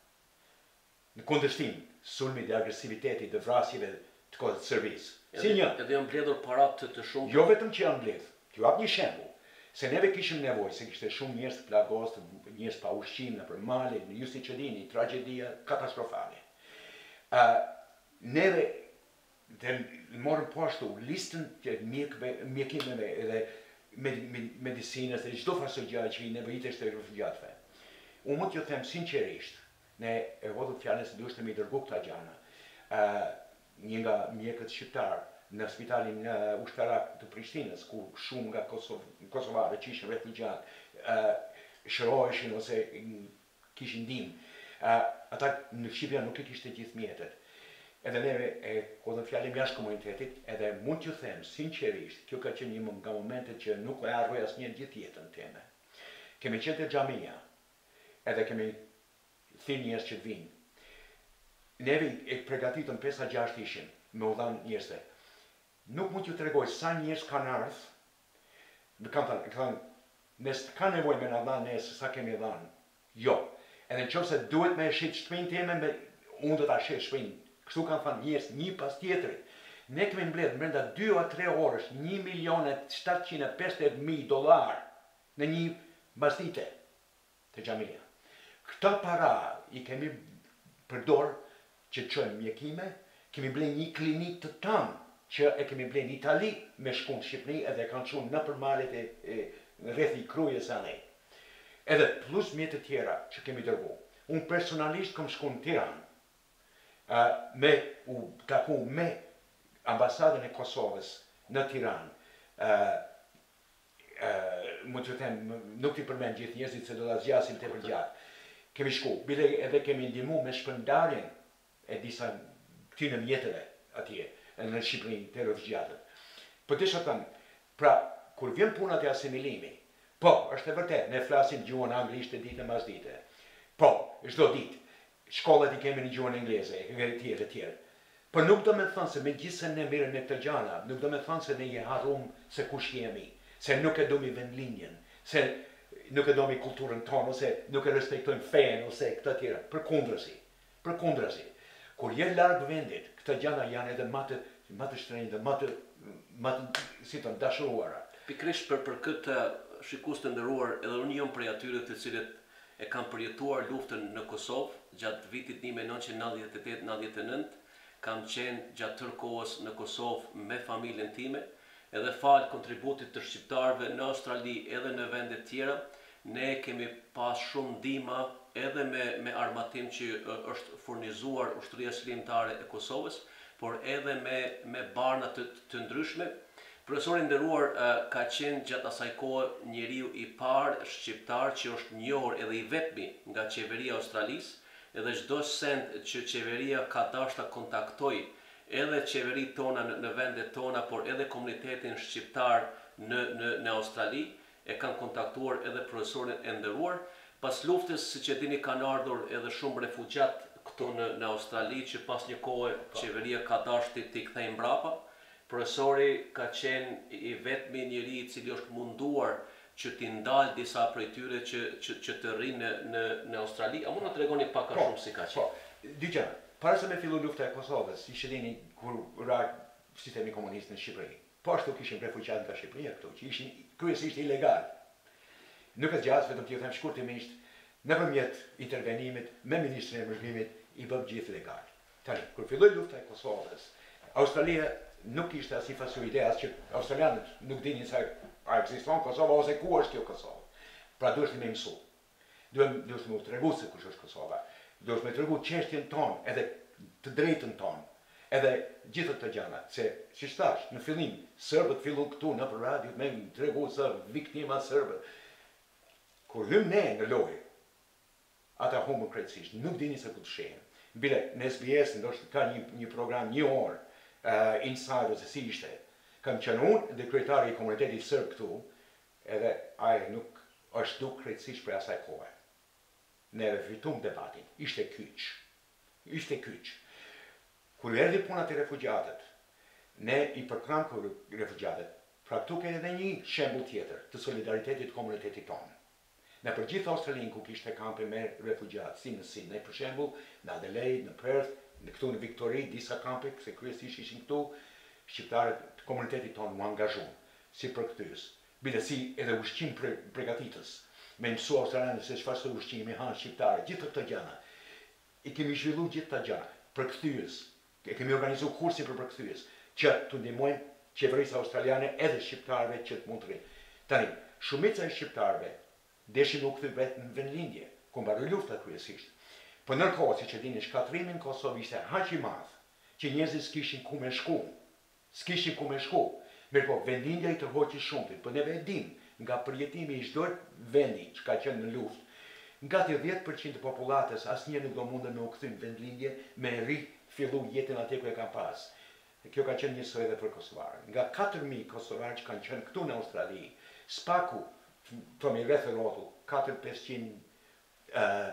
në kundërshtim sulmit dhe agresivitetit dhe vrasjeve të kohës së Serbisë. Si një. Edhe janë mbledhur para të, të shumë. Jo vetëm që janë mbledhur. T'ju jap një shembull. Se neve kishim nevojë, se kishte shumë njerëz të plagos, njerëz pa ushqim nëpër male, ju si që dini, tragedia katastrofale. Uh, neve të morëm po ashtu listën të mjekëve, mjekimeve edhe med, med, medicinës dhe çdo farë gjëje që i nevojiteshte të refugjatëve. Unë mund t'ju them sinqerisht, ne e hodhëm fjalën se duhet të mi dërgoj këta gjëra. Uh, një nga mjekët shqiptar në spitalin në ushtarak të Prishtinës, ku shumë nga Kosov, Kosovarë që ishin refugjat, uh, shëroheshin ose kishin ndihmë. Uh, ata në Shqipëri nuk i kishte gjithë mjetet. Edhe neve e hodhëm fjalën jashtë komunitetit, edhe mund t'ju them sinqerisht, kjo ka qenë një nga momentet që nuk e harroj asnjë gjithë jetën time. Kemi qenë te xhamia, edhe kemi thënë njerëz që të vinë. Neve e përgatitëm pesë a gjashtë ishin me u dhanë njerëzve. Nuk mund t'ju tregoj sa njerëz kanë ardhur. Më kanë thënë, kanë, nëse ka nevojë me na dhanë ne sa kemi dhënë. Jo. Edhe nëse duhet me shit shtëpinë time, me unë do ta shih shtëpinë. Kështu kanë thënë njerëz një pas tjetrit. Ne kemi mbledh brenda dy a tre orësh një milion e shtatëqind e pesëdhjetë mijë dollar në një mbasdite te xhamia. Këta para i kemi përdor që të çojmë mjekime, kemi blerë një klinik të tëmë që e kemi blerë në Itali me shkunë në Shqipëri edhe kanë çuar nëpër malet e, e rreth i krujës anë. Edhe plus mjete tjera që kemi dërguar. Unë personalisht kam shkuar në Tiranë. Uh, me u taku me ambasadën e Kosovës në Tiranë. Uh, uh, mund të them, nuk t'i përmend gjithë njerëzit se do ta zgjasim tepër gjatë. kemi shku, bile edhe kemi ndihmu me shpërndarjen e disa këtyre mjetëve atje, në Shqipëri të refugjatët. Po të isha thënë, pra, kur vjen puna të asimilimi, po, është e vërtet, ne flasim gjuhën anglisht e ditë mas dite. Po, çdo ditë, shkollat i kemi në gjuhën angleze, e tjerë e tjerë. Por nuk do me thënë se me gjithë se ne mirë në këtë gjana, nuk do me thënë se ne je harrum se kush jemi, se nuk e do mi vendlinjen, se nuk e do mi kulturën tonë, ose nuk e respektojmë fenë, ose këta tjera, për kundrësi, për kundrësi. Kur je largë vendit, këta gjana janë edhe matë, matë shtrenjë dhe matë, matë, si të dashuruara. Pikrisht për, për këtë shikus të ndëruar, edhe unë jam prej atyre të cilët e kam përjetuar luftën në Kosovë, gjatë vitit një mijë nëntëqind e nëntëdhjetë e tetë nëntëdhjetë e nëntë, kam qenë gjatë tërë kohës në Kosovë me familjen time, edhe falë kontributit të shqiptarëve në Australi edhe në vendet tjera, ne kemi pas shumë ndihma edhe me, me armatim që është furnizuar ushtria shërbimtare e Kosovës, por edhe me, me barna të, të ndryshme. Profesori nderuar uh, ka qenë gjatë asaj kohë njeriu i parë shqiptar që është njohur edhe i vetmi nga qeveria e Australisë, edhe çdo send që qeveria ka dashur ta kontaktoj edhe qeveritë tona në, në vendet tona, por edhe komunitetin shqiptar në, në, në Australi, e kanë kontaktuar edhe profesorin e nderuar. Pas luftës, siç e dini, kanë ardhur edhe shumë refugjat këtu në, në Australi, që pas një kohe qeveria ka dashur të t'i kthejë mbrapa. Profesori ka qenë i vetmi njeri i cili është munduar që t'i ndalë disa prej tyre që, që, që të rrinë në, në, në Australi. A mund na tregoni pak a po, shumë si ka qenë? Po, dyqe, para se me fillu lufta e Kosovës, ishte dini kur ra sistemi komunist në Shqipëri. Po ashtu kishim refugjat nga Shqipëria këtu, që ishin kryesisht ilegal. Nuk e zgjas, vetëm t'ju them shkurtimisht, nëpërmjet intervenimit me Ministrin e Mëshirimit i bëm gjithë legal. Tani, kur filloi lufta e Kosovës, Australia nuk ishte as i fasu ideas që australianët nuk dinin se a ekziston Kosova ose ku është kjo Kosovë. Pra duhet me mësu. Duhet duhet me tregu se kush është Kosova. Duhet me tregu çështjen tonë, edhe të drejtën tonë, edhe gjithë të gjana. Se siç thash, në fillim serbët filluan këtu në radio me tregu se viktima serbë. Kur hym ne në lojë, ata humbën krejtësisht, nuk dinin se ku të shehen. Bile në S B S ndoshta ka një një program një orë Uh, inside ose si ishte. Kam qenë unë dhe kryetari i komunitetit sërb këtu, edhe ai nuk është duk krejtësisht për asaj kohë. Ne fitum debatin, ishte kyç. Ishte kyç. Kur erdhi puna të refugjatët, ne i përkram për refugjatët, pra këtu ke edhe një shembull tjetër të solidaritetit komunitetit tonë. Në për gjithë Australinë ku kishte kampe me refugjatë, si në Sydney për shembull, në Adelaide, në Perth, në këtu në Victoria, disa kampe, se kryesisht ishin këtu, shqiptarët të komunitetit tonë mu angazhuan, si përkthyes, bile si edhe ushqim pre, pregatitës, me mësu australianë se çfarë sot ushqimi hanë shqiptarë, gjithë këto gjana. I kemi zhvillu gjithë këto gjana, përkthyes, e kemi organizu kursi për përkthyes, që të ndihmojmë qeverisë australiane edhe shqiptarëve që të mund të rrinë. Tani, shumica e shqiptarëve deshin u kthy vetë në vendlindje, ku mbaroi lufta kryesisht. Po nërkohë, si që dini, shkatrimi në Kosovë ishte haq i madh, që njerëzit s'kishin ku me shku, s'kishin ku me shku. Mirë po, vendlindja i tërhoqi shumtit, po neve e dim, nga përjetimi i çdo vendi që ka qenë në luftë, nga dhjetë përqind të popullatës asnjë nuk do mundën me u kthy në vendlindje, me ri fillu jetën atje ku e kanë pas. Kjo ka qenë njësoj edhe për kosovarët. Nga katër mijë kosovarë që kanë qenë këtu në Australi, spaku, thomi rreth e rrotull, katër mijë e pesëqind uh,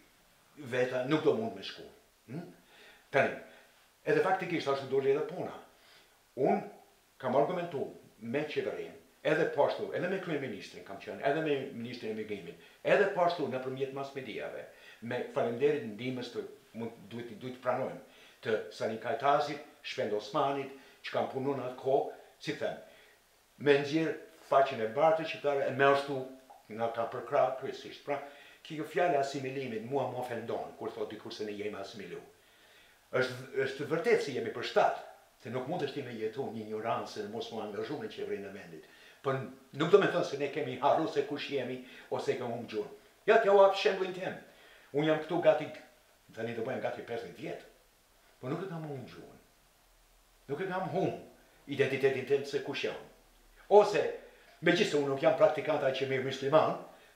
veta nuk do mund me shku. Hmm? Tani, edhe faktikisht ashtu doli edhe puna. Unë kam argumentu me qeverinë, edhe pashtu, edhe me kryeministrin kam qenë, edhe me ministrin e migrimit, edhe pashtu nëpërmjet mas mediave, me falenderit ndihmës të mund duhet duhet të pranojmë të Sani Kajtasit, Shpend Osmanit, që kam punu në atë kohë, si them, me nxjerr faqen e bartë qytetare e me ashtu na ka përkrah kryesisht. Pra, kjo fjale asimilimit mua më ofendon, kur thot dikur se ne jemi asimilu. është, është vërtet se jemi për shtatë, se nuk mund të shti me jetu një ignorancë dhe mos më angazhu në qeverinë e vendit. Por nuk do me thënë se ne kemi harru se kush jemi, ose kemi humbë gjurë. Ja, t'ja u apë shemblin tem. Unë jam këtu gati, tani do bëjmë gati pesëdhjetë vjetë, por nuk e kam humbë gjurën. Nuk e kam humbë identitetin tem se kush jam. Ose, me gjithë se unë nuk jam praktikanta që mirë musliman,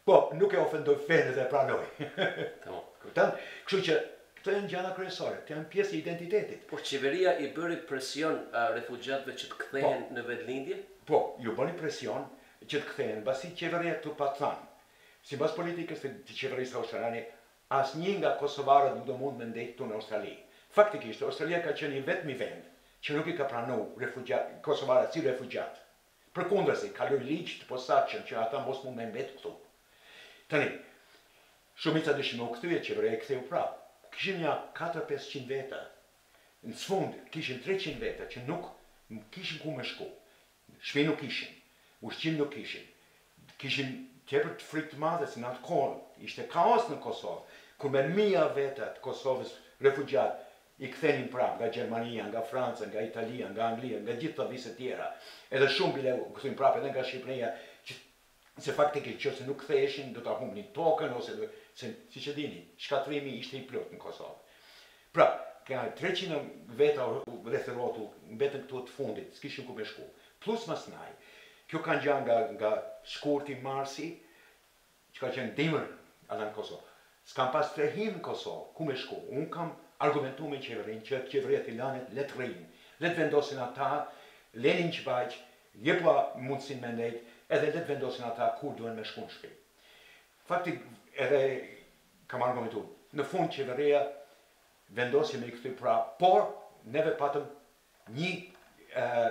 Po, nuk e ofendoj fenë dhe pranoj. Kupton? Kështu që këto janë gjëra kryesore, këto janë pjesë e identitetit. Por qeveria i bëri presion a refugjatëve që të kthehen në vetëlindje? Po, ju bëni presion që të kthehen, mbasi qeveria këtu pa thënë. Sipas politikës të qeverisë australiane, asnjë nga kosovarët nuk do mund me ndejtë këtu në Australi. Faktikisht, Australia ka qenë i vetmi vend që nuk i ka pranuar refugjat, kosovarët si refugjat. Përkundrazi, ka lënë ligj të posaçëm që ata mos mund me mbetë këtu. Tani, shumica dëshim u kthye, qeveria e ktheu prapë. Kishin ja katër pesëqind veta. Në sfund kishin treqind veta që nuk kishin ku me shku. Shtëpi nuk kishin, ushqim nuk kishin. Kishin tepër të frikë të madhe se në atë kohë ishte kaos në Kosovë, kur me mija veta të Kosovës refugjat i kthenin prapë nga Gjermania, nga Franca, nga Italia, nga Anglia, nga gjithë të vise tjera. Edhe shumë bile u kthyin prapë edhe nga Shqipëria, që se faktikisht nëse nuk ktheheshin do ta humbnin tokën ose do, se siç e dini, shkatrimi ishte i plot në Kosovë. Pra, ka treqind veta rreth rrotull mbetën këtu të fundit, s'kishin ku me shku. Plus mas naj, kjo kanë gjë nga nga shkurti marsi, që ka qenë dimër edhe në Kosovë. S'kam pas trehim në Kosovë, ku me shku. Unë kam argumentu me qeverinë që qeveria të lanet le të rrinë, le të vendosin ata, lenin që baqë, jepua mundësin me ndejtë, edhe le të vendosin ata kur duen me shku në shtëpi. Faktik, edhe kam argumentu, në fund qeveria vendosi me i këty pra, por neve patëm një uh,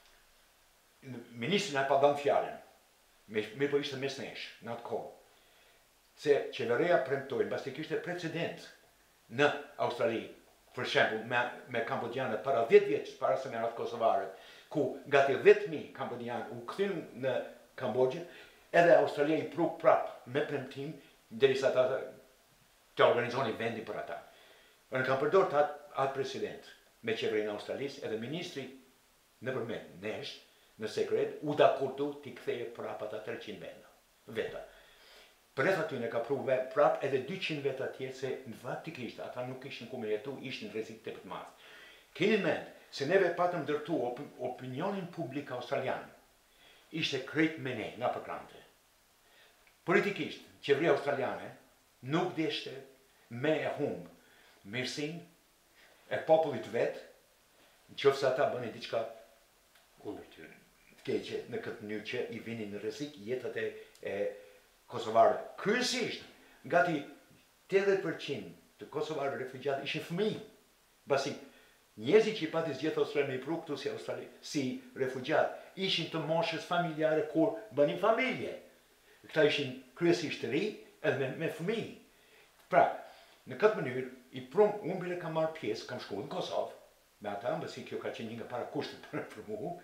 ministrin e pa dhënë fjalën, mirë po ishte mes nesh në atë kohë, se qeveria premtoi, mbas të kishte precedent në Australi, për shembull me, me Kambodjanët para dhjetë vjeç para se merat kosovarët, ku gati dhjetë mijë Kambodjanë u kthyn në Kambodjë, edhe Australia i pruk prap me premtim derisa ata të organizoni vendi për ata. Në kam përdor të atë, atë president me qeverinë e Australisë, edhe ministri nëpërmjet nesh në sekret u dakurdu t'i ktheje prap ata treqind veta. Përreth aty ne ka pru prap edhe dyqind veta tjerë se në faktikisht ata nuk ishin ku me jetu, ishin në rrezik tepër të madh. Keni mend se neve patëm ndërtu op opinionin publik australian. Ishte krejt me ne nga përkrante. Politikisht, qeveria australiane nuk deshte me e humb mirësinë e popullit vet, nëse ata bënin diçka kundër tyre. Të keqe në këtë mënyrë që i vinin në rrezik jetët e, e kosovarët. Kryesisht, gati tetëdhjetë përqind të kosovarëve refugjatë ishin fëmijë. Basi njerëzit që i pati zgjedhur Australi me i pru këtu si Australi, si refugjatë, ishin të moshës familjare kur bënin familje. Këta ishin kryesisht të ri edhe me, me fëmijë. Pra, në këtë mënyrë, i prum, unë bile kam marrë pjesë, kam shkuar në Kosovë, me ata, mbasi kjo ka qenë një nga para kushtet për, për mua,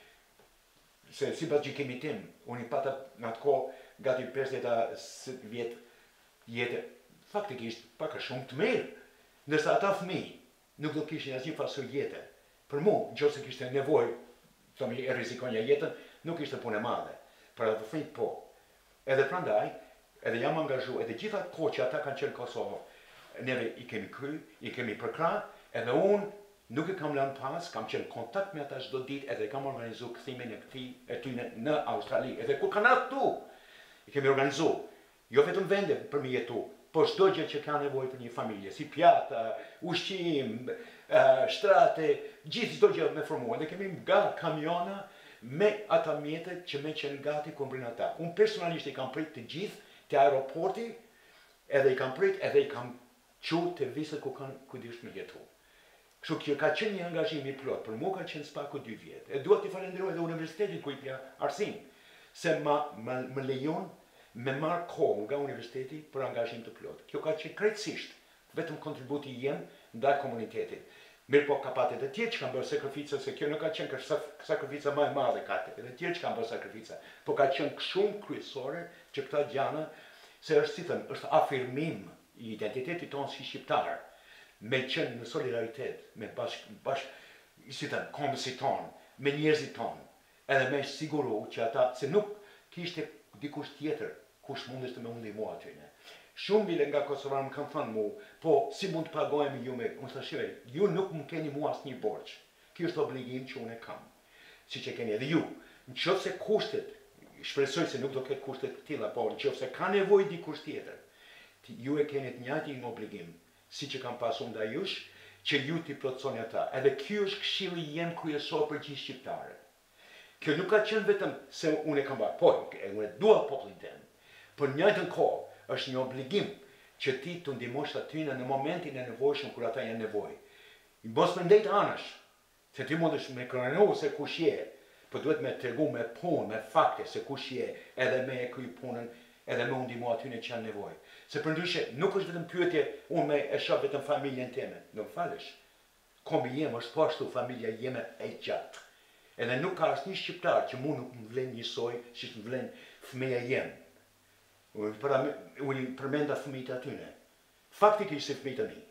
se sipas gjykimit tim, unë i pata në atë kohë gati pesëdhjetë vjet jetë, faktikisht pak a shumë të mirë, ndërsa ata fëmijë nuk do kishin asnjë fasur jete. Për mua, nëse kishte nevojë, thomi e rrezikonja jetën, nuk ishte punë e madhe. Për atë fëmijë po. Edhe prandaj, edhe jam angazhuar, edhe gjitha kohë që ata kanë qenë në Kosovë, neve i kemi kry, i kemi përkrah, edhe unë nuk e kam lënë pas, kam qenë kontakt me ata çdo ditë, edhe kam organizuar kthimin e këtij e tyre në Australi, edhe kur kanë atu, i kemi organizuar, jo vetëm vende për me jetu, po çdo gjë që ka nevojë për një familje, si pjata, ushqim, shtrate, gjithë çdo gjë me formuar, dhe kemi nga kamiona me ata mjetet që me qenë gati kur mbrin ata. Unë personalisht i kam prit të gjithë te aeroporti, edhe i kam prit, edhe i kam çu te viset ku kanë kujdesh me jetu. Kështu që ka qenë një angazhim i plot, për mua ka qenë spaku dy vjet. E dua t'i falenderoj edhe universitetin ku i pja arsim, se ma, ma, më lejon me marrë kohë nga universiteti për angazhim të plot. Kjo ka qenë krejtësisht vetëm kontributi jem ndaj komunitetit. Mirë po ka patë edhe tjerë që kanë bërë sakrifica, se kjo nuk ka qenë kërë sakrifica më e madhe ka të, edhe tjerë që kanë bërë sakrifica, po ka qenë shumë kryesore që këta gjana, se është si thënë, është afirmim i identitetit tonë si shqiptar, me qenë në solidaritet, me bashk, bashk, si thënë, kombësit tonë, me njerëzit tonë, edhe me siguru që ata, se nuk kishte dikush tjetër, kush mundeshte me ndihmu atyne. Shumë bile nga kosovarë më kanë thënë mu, po si mund të pagojmë ju me, unë thashime, ju nuk më keni mu asnjë borxh. Kjo është obligim që unë e kam, si që keni edhe ju. Në qoftë se kushtet shpresoj se nuk do ketë kushte të tilla, po nëse ka nevojë dikush tjetër, ju e keni të njëjtin obligim, siç e kam pasur ndaj jush, që ju t'i plotësoni ata. Edhe ky është këshilli jem kryesor për gjithë shqiptarët. Kjo nuk ka qenë vetëm se unë e kam bërë, po, unë e dua popullin tim. Por në njëjtën kohë është një obligim që ti të ndihmosh atyre në momentin e nevojshëm kur ata janë nevojë. Mos më ndejt anash, se ti mundesh me krenu se kush je, por duhet me tregu me punë, me fakte se kush je, edhe me e kry punën, edhe me u ndihmu atyre që janë nevojë. Se përndryshe nuk është vetëm pyetje unë me e shoh vetëm familjen time. Nuk falesh. Kombi jem është po ashtu, familja jeme e gjatë. Edhe nuk ka asnjë shqiptar që mu nuk më vlen njësoj si të më vlen fëmija jem. Unë përmenda fëmijët atyne. Faktikisht si fëmijët e mi.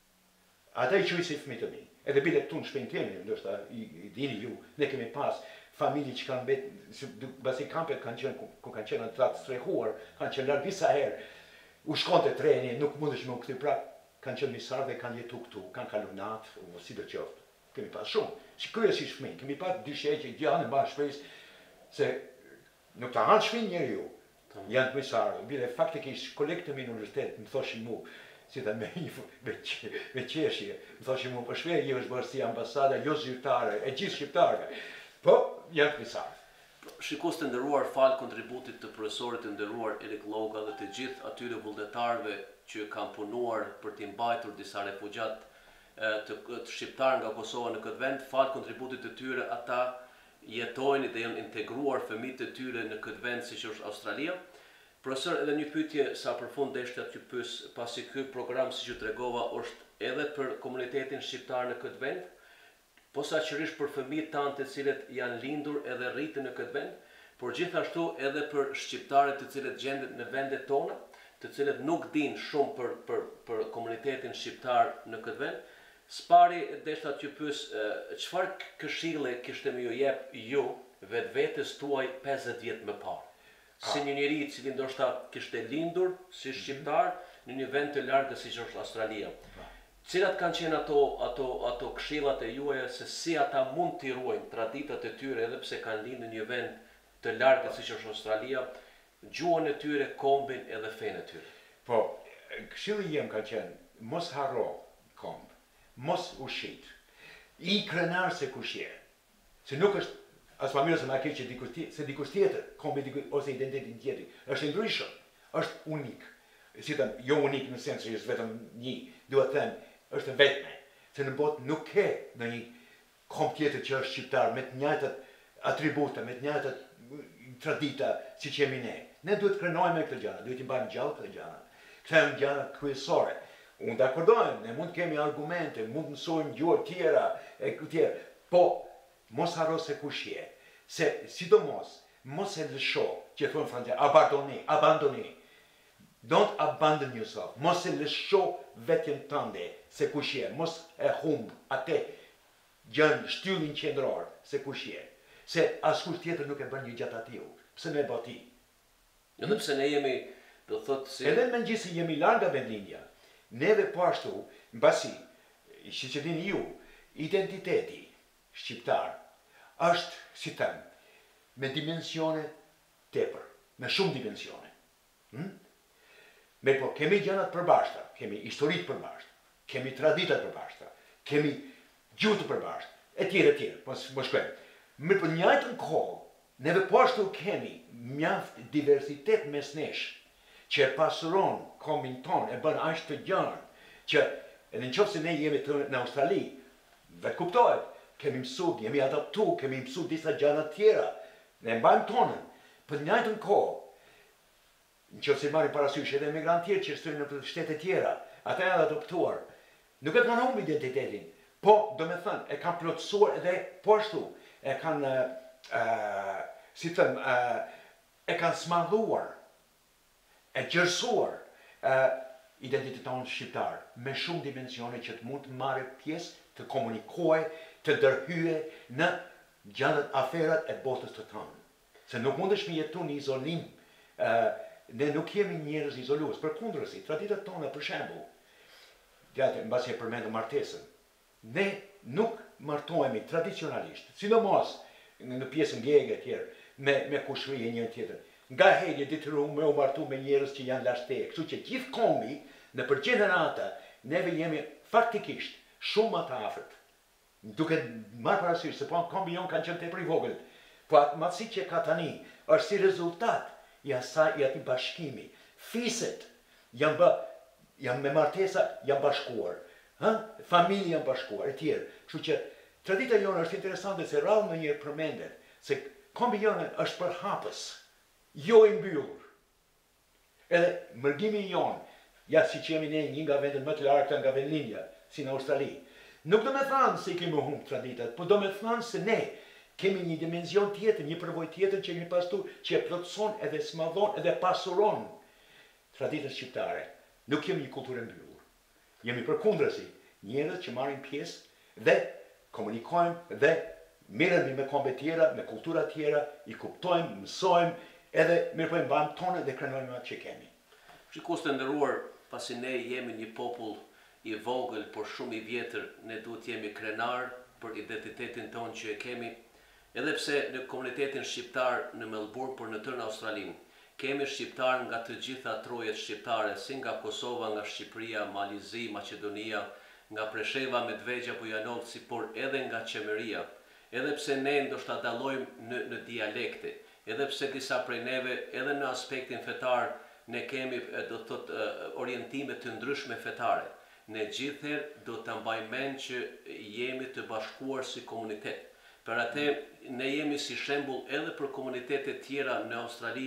Ata i quaj si fëmijët e mi. Edhe bile këtu në shpinë temi, ndoshta i, i dini ju, ne kemi pas familje që kanë betë, basi kampet kanë qenë, ku kanë qenë në tratë strehuar, kanë qenë larg disa herë, u shkonte treni, nuk mundesh me u kthye prap, kanë qenë misar dhe kanë jetu këtu, kanë kalu natë, o si do qoftë. Kemi pas shumë, që kryesisht fëmijë, kemi pas dy sheqe, dy anë mba shpresë, se nuk ta hanë shpinë njeri ju, janë të misarë, bile faktikisht kolegët e mi në universitet më thoshin mu, si dhe me, me, me qeshje, më thoshin mu, për shpej, je është bërë si ambasada, jo zyrtare, e gjithë shqiptarëve, po janë të misarë. Shikues të nderuar, fal kontributit të profesorit të nderuar Erik Lloga dhe të gjithë atyre vullnetarëve që kanë punuar për të mbajtur disa refugjat të, të shqiptar nga Kosova në këtë vend, fal kontributit të tyre ata jetojnë dhe janë integruar fëmijët e tyre në këtë vend siç është Australia. Profesor, edhe një pyetje sa përfund deshta t'ju pyes, pasi ky program siç ju tregova është edhe për komunitetin shqiptar në këtë vend, posaçërisht për fëmijët tanë të cilët janë lindur edhe rriten në këtë vend, por gjithashtu edhe për shqiptarët të cilët gjenden në vendet tona, të cilët nuk dinë shumë për, për, për komunitetin shqiptar në këtë vend. Spari deshta t'ju pyes, çfarë këshille kishte më ju jep ju vetvetes tuaj pesëdhjetë vjet më parë? Si një njeri i cili ndoshta kishte lindur si shqiptar në një vend të largët siç është Australia. Cilat kanë qenë ato, ato, ato këshillat e juaja se si ata mund t'i ruajnë traditat e tyre edhe pse kanë lindur në një vend të largët siç është Australia, gjuhën e tyre, kombin edhe fenë e tyre? Po, këshilli jem ka qenë mos harro komb, mos ushit, i krenar se kush je. Se nuk është as familja se ma keq që dikush tjetër, se dikush tjetër, kombi dikush ose identitetin tjetër, është ndryshëm, është unik. Si them, jo unik në sens që është vetëm një, duhet të them, është vetme. Se në botë nuk ke në një komb tjetër që është shqiptar me të njëjtat atributa, me të njëjtat tradita siç jemi ne. Ne duhet të krenojmë këto gjëra, duhet i mbajmë gjallë këto gjëra. Këto janë gjëra kryesore. Unë dakordojmë, ne mund të kemi argumente, mund të mësojmë gjuhë tjera e tjera, po mos harro se kush je. Se sidomos mos e lësho, që thonë francezë, abandoni, abandoni. Don't abandon yourself. Mos e lësho vetjen tënde se kush je, mos e humb atë gjën shtyllin qendror se kush je. Se askush tjetër nuk e bën një gjatë atiu. Pse me bë ti? Edhe pse ne jemi, do thotë si edhe me gjithë jemi larg nga vendlinja. Neve po ashtu, mbasi, siç e dini ju, identiteti shqiptar është, si them, me dimensione tepër, me shumë dimensione. Hmm? Me po, kemi gjërat përbashkëta, kemi historitë përbashkëta, kemi traditat përbashkëta, kemi gjuhë të përbashkëta, e tjerë e tjerë, mos mos shkojmë. Me për njëjtën kohë, neve po ashtu kemi mjaft diversitet mes nesh, që e pasuron kombin ton, e bën aq të gjanë, që edhe nëse ne jemi në Australi, vetë kuptohet, kemi mësu, jemi adaptu, kemi mësu disa gjëra tjera, ne mbajmë tonën, për njëjtën kohë, nëse marrim parasysh edhe emigrantë tjerë që shtojnë në shtete tjera, ata janë adoptuar, nuk e kanë humbur identitetin, po, do me thënë, e kanë plotësuar edhe po ashtu, e kanë, uh, si them, uh, e kanë smadhuar, e gjërsuar uh, identitetin shqiptar, me shumë dimensione që të mund të marrë pjesë, të komunikojë, të ndërhyje në gjanat aferat e botës të tonë. Se nuk mundesh me jetu në izolim, uh, ne nuk jemi njerëz izolues, përkundërsi, traditat tona për shembull, gjatë mbasi e përmendëm martesën, ne nuk martohemi tradicionalisht, sidomos në pjesën gjegë e tjerë, me, me kushri e një tjetër. Nga herë detyru me u martu me njerëz që janë lashte. Kështu që gjithë komi, në për gjenerata, neve jemi faktikisht shumë më të afërt. Duke marrë parasysh se po kombi jon kanë qenë tepër i vogël. Po atë matësi që ka tani është si rezultat i asaj i atij bashkimi. Fiset janë bë, janë me martesa janë bashkuar. Ë? Familja janë bashkuar e tjerë. Kështu që tradita jonë është interesante se rrallë në njërë përmendet se kombi jonë është për hapës, jo i mbyllur. Edhe mërgimi jonë, ja si që jemi ne një nga vendet më të largëta nga vendlinja, si në Australi, nuk do me thanë se i kemi humbë traditat, po do me thanë se ne kemi një dimension tjetër, një përvoj tjetër që kemi pastu, që e plotëson edhe smadhon edhe pasuron traditët shqiptare. Nuk kemi një kulturë mbyllur. Jemi përkundrasi, njerëz që marrin pjesë dhe komunikojmë dhe mirëmi me kombe tjera, me kultura tjera, i kuptojmë, mësojmë, edhe mirëpojmë banë tonë dhe krenojmë atë që kemi. Shikues të nderuar, pasi ne jemi një popull i vogël, por shumë i vjetër, ne duhet jemi krenar për identitetin tonë që e kemi, edhe pse në komunitetin shqiptar në Melbourne, por në tërë Australinë, kemi shqiptar nga të gjitha trojet shqiptare, si nga Kosova, nga Shqipëria, Malizi, Maqedonia, nga Presheva, Medvegja, Bujanovci, por edhe nga Qemeria. Edhe pse ne ndoshta dallojmë në, në dialekte, edhe pse disa prej neve, edhe në aspektin fetar, ne kemi do të thotë orientime të ndryshme fetare. Ne gjithherë do të mbajmë mend që jemi të bashkuar si komunitet. Për atë ne jemi si shembull edhe për komunitetet tjera në Australi,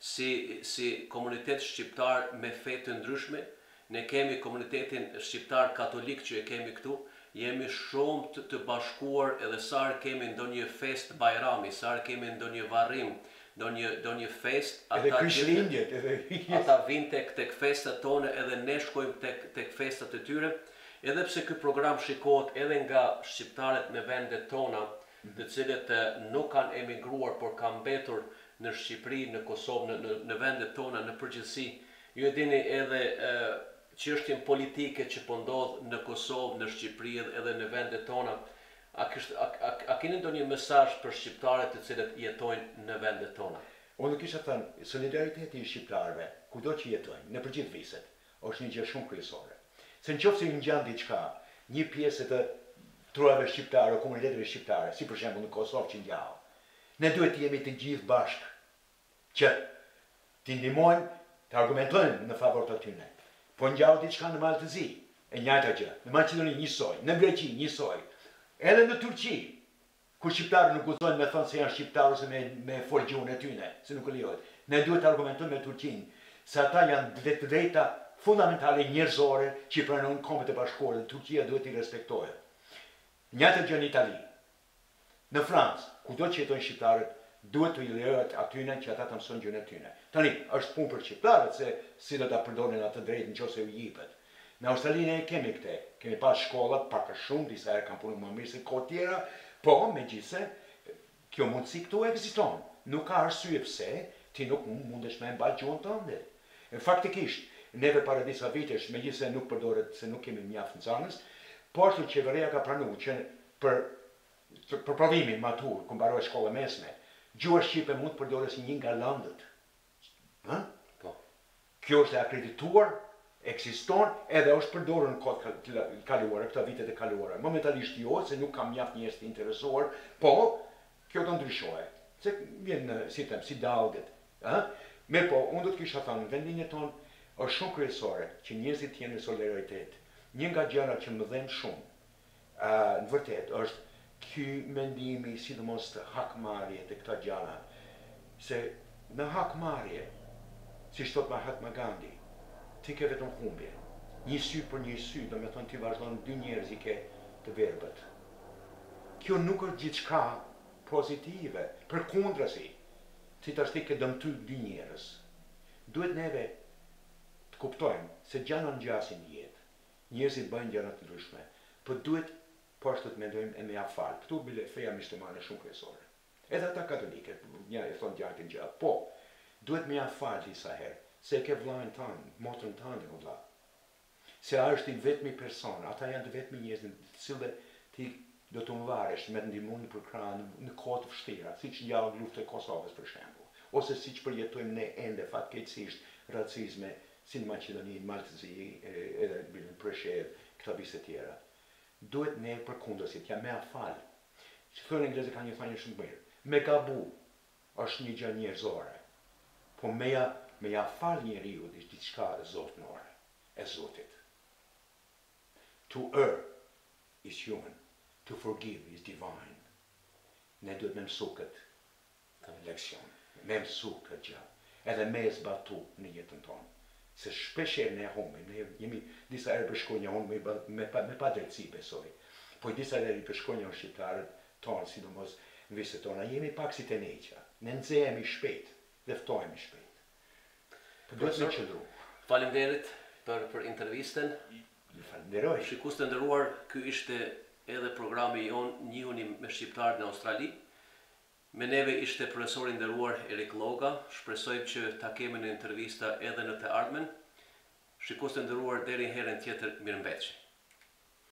si si komunitet shqiptar me fe të ndryshme. Ne kemi komunitetin shqiptar katolik që e kemi këtu, jemi shumë të, të bashkuar edhe sa herë kemi ndonjë fest bajrami, sa herë kemi ndonjë varrim, ndonjë ndonjë fest, ata krishtlindjet, edhe ata vinë tek tek festat tona edhe ne shkojmë tek tek festat e tyre, edhe pse ky program shikohet edhe nga shqiptarët në vendet tona, të cilët nuk kanë emigruar por kanë mbetur në Shqipëri, në Kosovë, në, në, në vendet tona në përgjithësi. Ju e dini edhe e, çështjen politike që po ndodh në Kosovë, në Shqipëri edhe në vendet tona. A, kisht, a, a, a keni ndonjë mesazh për shqiptarët të cilët jetojnë në vendet tona? Unë kisha thënë, solidariteti i shqiptarëve, kudo që jetojnë, në përgjithë viset, është një gjë shumë kryesore. Se nëse i ngjan diçka, një pjesë të trojave shqiptare, komuniteteve shqiptare, si për shembull në Kosovë që ngjall, ne duhet të jemi të gjithë bashkë, që të ndihmojmë, të argumentojmë në favor të tyre. Po ngjall diçka në Maltëzi, e njëjta gjë, në Maqedoni njësoj, në Greqi njësoj, edhe në Turqi, ku shqiptarët nuk guxojnë me thonë se janë shqiptarë ose me, me fol gjuhën e tyre, se nuk e lejohet. Ne duhet të argumentojmë me Turqinë, se ata janë të drejta fundamentale njerëzore që i pranojnë Kombet e Bashkuara dhe Turqia duhet i respektojë. Njëjta gjë në Itali. Në Francë, kudo që jetojnë shqiptarët, duhet të i lejohet atyre që ata të mësojnë gjuhën e tyre. Tani, është punë për shqiptarët se si do ta përdorin atë drejtë nëse u jepet. Në Australi ne kemi këtë, kemi pas shkollat pak a shumë, disa herë kanë punuar më mirë se kohë tjera, po megjithëse kjo mundësi këtu ekziston. Nuk ka arsye pse ti nuk mundesh me mbaj gjuhën tënde. Faktikisht, neve para disa vitesh, megjithëse nuk përdoret se nuk kemi mjaft nxënës, po ashtu qeveria ka pranuar që për për provimin matur, ku mbaroj shkolla mesme, gjuha shqipe mund të përdoret si një nga lëndët. Ë? Po. Kjo është e akredituar, ekziston edhe është përdorur në kohët të kaluara, këto vitet e kaluara. Momentalisht jo, se nuk kam mjaft njerëz të interesuar, po kjo do ndryshojë. Se vjen si them, si dalgët, ë? Mirë po, unë do të kisha thënë, vendin e tonë është shumë kryesore që njerëzit të jenë në solidaritet. Një nga gjërat që më dhen shumë, uh, në vërtet, është ky mendimi, sidomos të hakmarrje të këta gjëra, se në hakmarrje, si thot Mahatma Gandhi, ti ke vetëm humbje. Një sy për një sy, do me thonë ti vazhdon dy njerëz i ke të verbët. Kjo nuk është gjithçka pozitive, përkundrazi, si tash ti ke dëmtu dy njerëz. Duhet neve të kuptojmë se gjana ngjasin në jetë. Njerëzit bëjnë gjëra të ndryshme, por duhet po ashtu të mendojmë e me afal. Këtu bile feja muslimane shumë kryesore. Edhe ata katolike, një e thonë gjatë në gjatë, po, duhet me afal disa herë, se ke vllajën tënd, motrën tënde o vlla. Se a është i vetmi person, ata janë të vetmi njerëz të cilëve ti do të mvaresh me ndihmën për krahë në kohë të vështira, siç gjallë luftë e Kosovës për shembull, ose siç përjetojmë ne ende fatkeqësisht racizme si në Maqedoni, Maltëzi, edhe në Preshevë, këto bise tjera. Duhet ne përkundërsit, ja me afal. Që thonë anglezët kanë një thënie shumë mirë. Me gabu është një gjë njerëzore, po me ja me ja fal njeriu është diçka zotënore, e Zotit. To err is human. To forgive is divine. Ne duhet me mësu këtë leksion, me mësu këtë gjë, edhe me e zbatu në jetën tonë. Se shpesher ne humbim, ne jemi disa herë për shkronja humbim me, me, me pa drejtësi besoj, po disa herë për shkronja shqiptarët tonë, sidomos në viset tona, jemi pak si të neqa, ne nxehemi shpejt dhe ftohemi shpejt. Po duhet me qëndru. Faleminderit për, për intervistën. Falenderoj. Shikues të nderuar, ky ishte edhe programi jon Njihuni me shqiptarët në Australi. Me neve ishte profesori nderuar Erik Lloga. Shpresoj që ta kemi në intervista edhe në të ardhmen. Shikues të nderuar, deri herën tjetër, mirëmbëjtje.